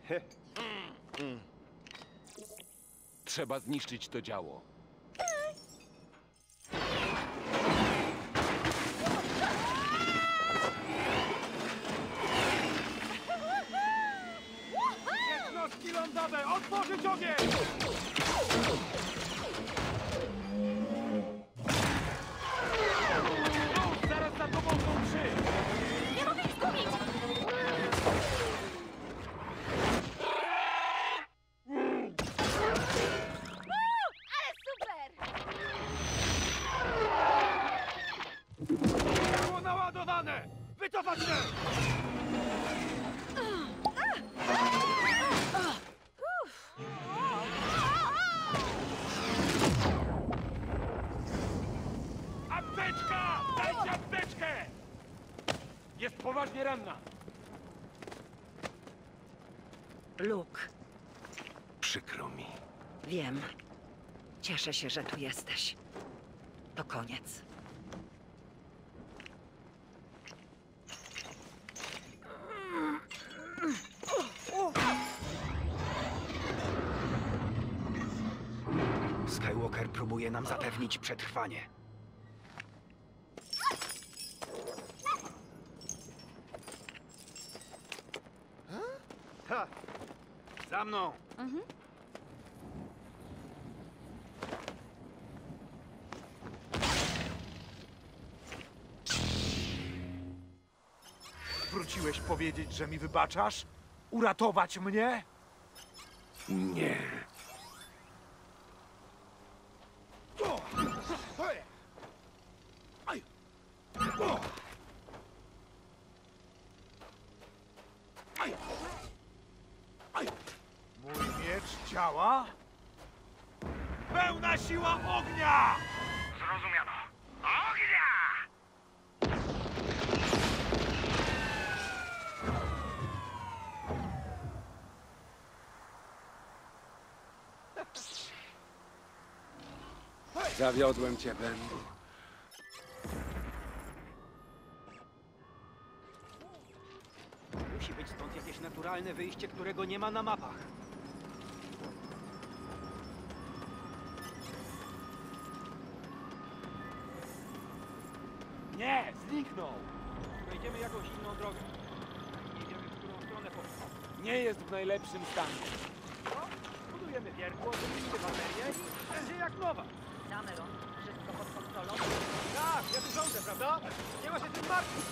Trzeba zniszczyć to działo. Jednostki lądowe, otworzyć ogień! Zaraz za tobą są 3! Nie mogę ich zgubić! Ale super! Było naładowane! Wycofać się! Apteczka! Dajcie apteczkę! Jest poważnie ranna. Luke, Przykro mi. wiem. Cieszę się, że tu jesteś. To koniec. Skywalker próbuje nam zapewnić przetrwanie. Ha! Za mną! Wróciłeś powiedzieć, że mi wybaczasz? Uratować mnie? Nie. Mój miecz działa? Pełna siła ognia! Zrozumiano. Ognia! Zawiodłem cię, Ben. Musi być stąd jakieś naturalne wyjście, którego nie ma na mapach. Nie! Zniknął! Wejdziemy jakąś inną drogę. Nie wiemy, w którą stronę poszło. Nie jest w najlepszym stanie. Co? Budujemy wiertło, zrobimy baterię i będzie jak nowa. Cameron, wszystko pod kontrolą? Tak, ja tu rządzę, prawda? Nie ma się tym martwić.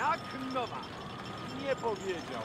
jak nowa. Nie powiedział.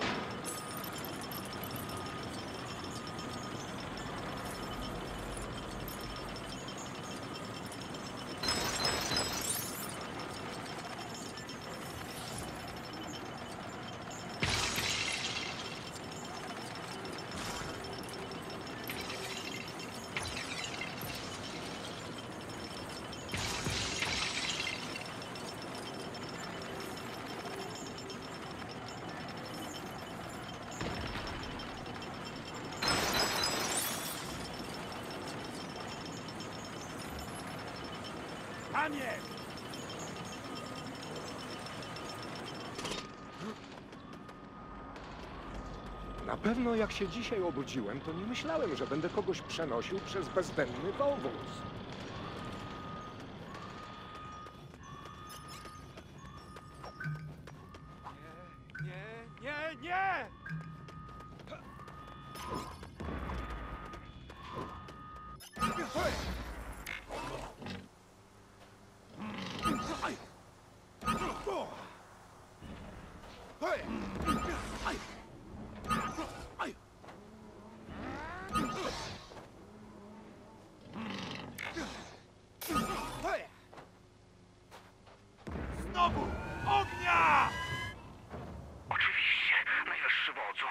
Tam jest! Na pewno jak się dzisiaj obudziłem, to nie myślałem, że będę kogoś przenosił przez bezdenny wąwóz. Nie! Znowu! Ognia! Oczywiście, najwyższy wodzu.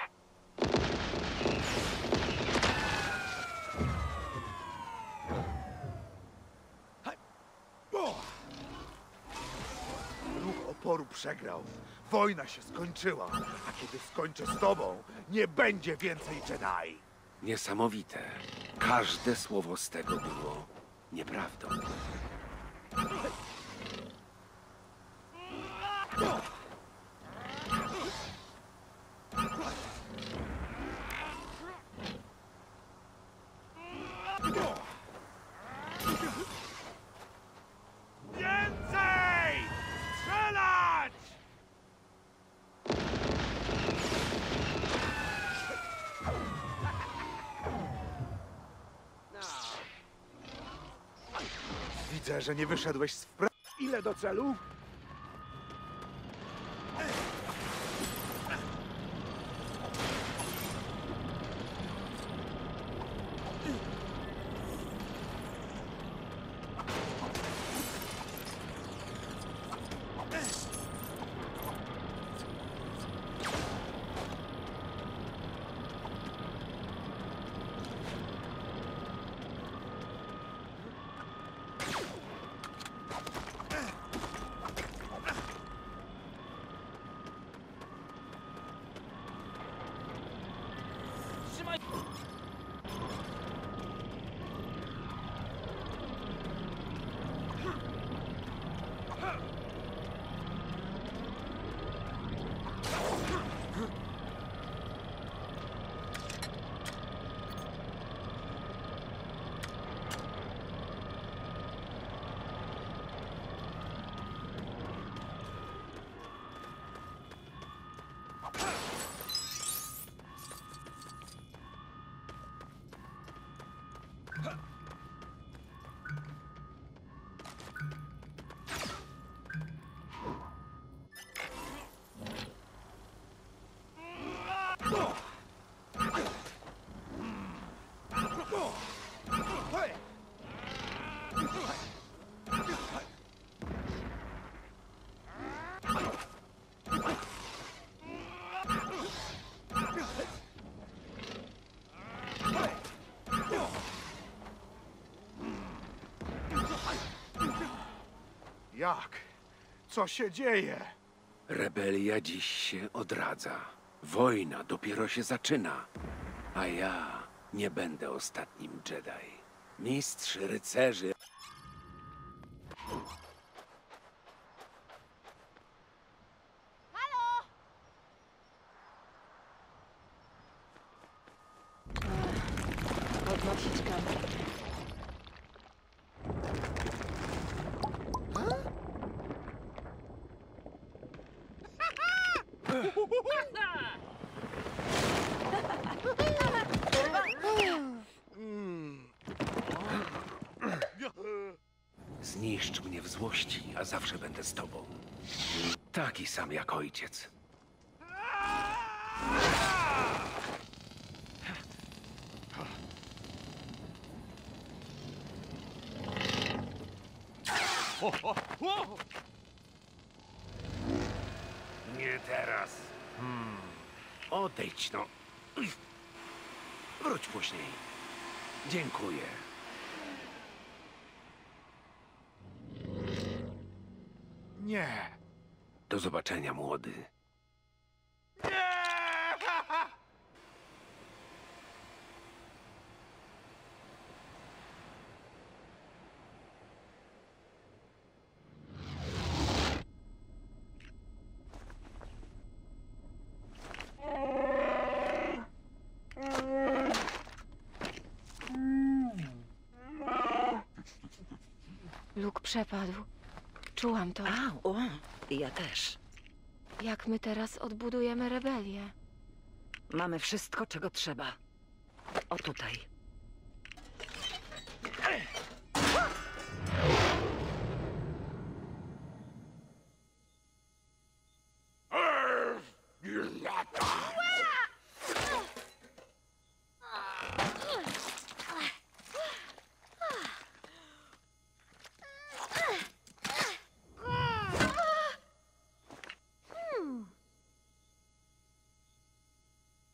Ruch oporu przegrał. Wojna się skończyła. A kiedy skończę z tobą, nie będzie więcej Jedi. Niesamowite. Każde słowo z tego było nieprawdą. Więcej! Strzelać! Widzę, że nie wyszedłeś z Ile do celu? Trzymaj! Jak? Co się dzieje? Rebelia dziś się odradza. Wojna dopiero się zaczyna. A ja nie będę ostatnim Jedi. Mistrz rycerzy... Podnosić kamerę. Zniszcz mnie w złości, a zawsze będę z tobą. Taki sam jak ojciec. Nie teraz. Odejdź no. Wróć później. Dziękuję. Nie. Do zobaczenia, młody. Luke przepadł. Czułam to. O, ja też. Jak my teraz odbudujemy rebelię? Mamy wszystko, czego trzeba. O tutaj.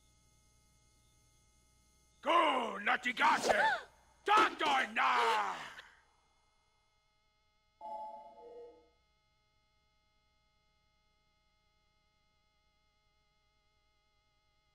Go, Natigasie! Tak, na!